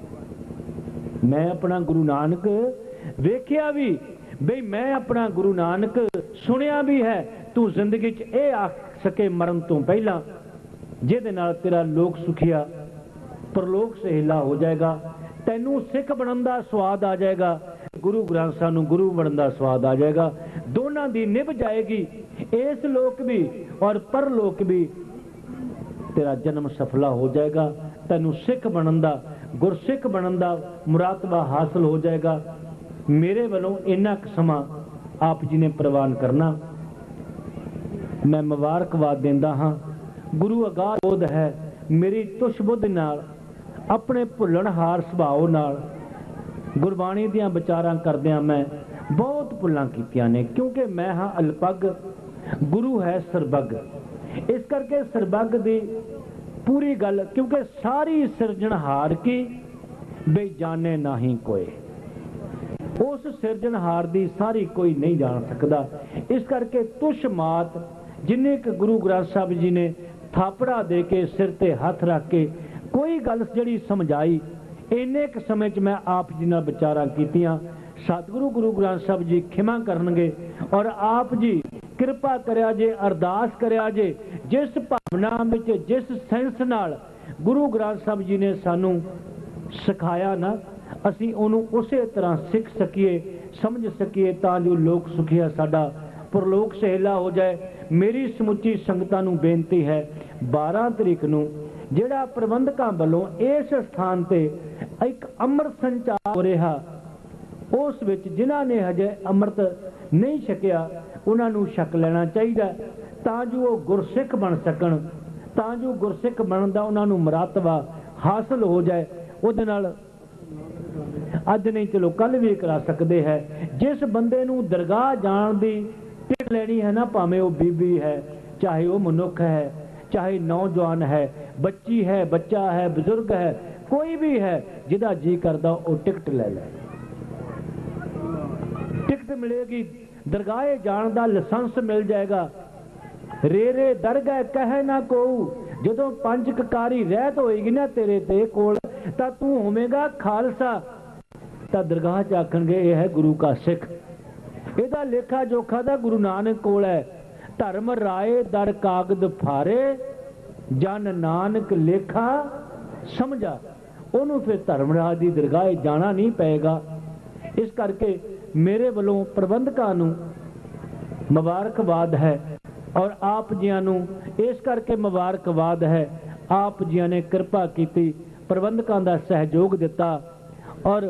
मैं अपना गुरु नानक वेख्या भी, बई मैं अपना गुरु नानक सुनिया भी है। तू जिंदगी च ये आख सके मरण तो पहला, जिहदे नाल तेरा लोक सुखिया परलोक से हिला हो जाएगा, तैनू सिख बनन दा स्वाद आ जाएगा, गुरु ग्रंथ साहब नूं गुरु बनन दा स्वाद आ जाएगा। दोनों दी निभ जाएगी, इस लोक भी और परलोक भी तेरा जन्म सफला हो जाएगा। तैनू सिख बनन दा, गुरसिख बनन दा मुरातबा हासिल हो जाएगा। मेरे वालों इन्ना क समा आप जी ने प्रवान करना, मैं मुबारकबाद देंदा हाँ। गुरु अगाध बोध है, मेरी तुछ बुद्ध नाल, अपने भुलणहार सुभाव नाल, गुरबाणी दियां विचारां करदियां मैं बहुत भुल्लां कीतियां ने, क्योंकि मैं हाँ अलपग, गुरु है सरबग। इस करके सरबग दी पूरी गल, क्योंकि सारी सिरजनहार की बेजाने नहीं कोई, उस सिरजनहार दी सारी कोई नहीं जान सकता। इस करके तुष मात जिन्हें कि गुरु ग्रंथ साहब जी ने थापड़ा दे के सिर ते हथ रख के कोई गल जिहड़ी समझाई, इन्ने क समय च मैं आप जी नाल विचारां कीतियां। सतगुरु गुरु ग्रंथ साहब जी खिमा करनगे और आप जी कृपा करिया जे, अरदास करिया जे, जिस भावना विच जिस सेंस नाल गुरु ग्रंथ साहब जी ने सानू सिखाया ना, असीं उहनूं उसे तरह सीख सकीए, समझ सकीए, तां जो लोक सुखिया साडा परलोक सहेला हो जाए। मेरी समुची संगतां नूं बेनती है, 12 तरीक नूं जिहड़ा प्रबंधकां वल्लों इस स्थान ते एक अमृत संचार हो रहा, उस विच जिन्हां ने हजे अमृत नहीं छकिया उन्हां नूं छक लेना चाहिए, तां जो वो गुरसिख बन सकण, तां जो गुरसिख बनण दा उन्हां नूं मरातबा हासिल हो जाए। उहदे नाल अज नहीं चलो कल भी करा सकते हैं। जिस बंदे नूं दरगाह जाण दी टिकट लेनी है ना, भावें वो बीबी है, चाहे वो मनुख है, चाहे नौजवान है, बच्ची है, बच्चा है, बुजुर्ग है, कोई भी है, जिहदा जी करदा वो टिकट ले ले, टिकट मिलेगी, दरगाहे जाण दा लाइसेंस मिल जाएगा। रेरे दरगाह कहे ना को, जदों 5 ककारी रहत होएगी ना तेरे ते कोल, तां तू होवेगा खालसा, तां दरगाह च आखणगे यह है गुरु का सिख। इहदा लेखा जोखा दा गुरु नानक कोल है। धर्म राए दर कागद फारे, जन नानक लेखा समझा। उन्होंने फिर धर्मराज की दरगाह जाना नहीं पेगा। इस करके मेरे वालों प्रबंधकां नूं मुबारकबाद है और आप जियां नूं इस करके मुबारकबाद है, आप जियां ने कृपा की, प्रबंधकां दा सहयोग दिता और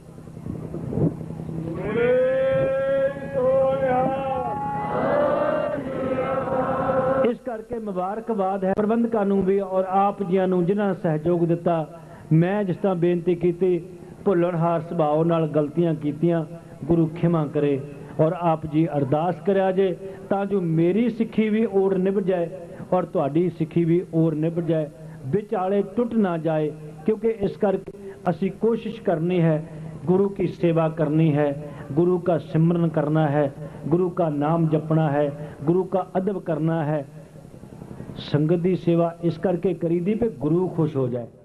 इस करके मुबारकबाद है प्रबंधकां नूं भी और आप जियां नूं जिन्हां सहयोग दिता। मैं जिस तरह बेनती की, भुल्लणहार सुभाव नाल गलतियां कीतियां, गुरु खिमा करे और आप जी अरदास करिया जे, तां जो मेरी सिੱਖੀ भी ओर निभ जाए और तुहाडी सिੱਖੀ भी ओर निभ जाए, विचाले टुट ना जाए। क्योंकि इस करके असी कोशिश करनी है, गुरु की सेवा करनी है, गुरु का सिमरन करना है, गुरु का नाम जपना है, गुरु का अदब करना है। संगत की सेवा इस करके करी दी पे गुरु खुश हो जाए।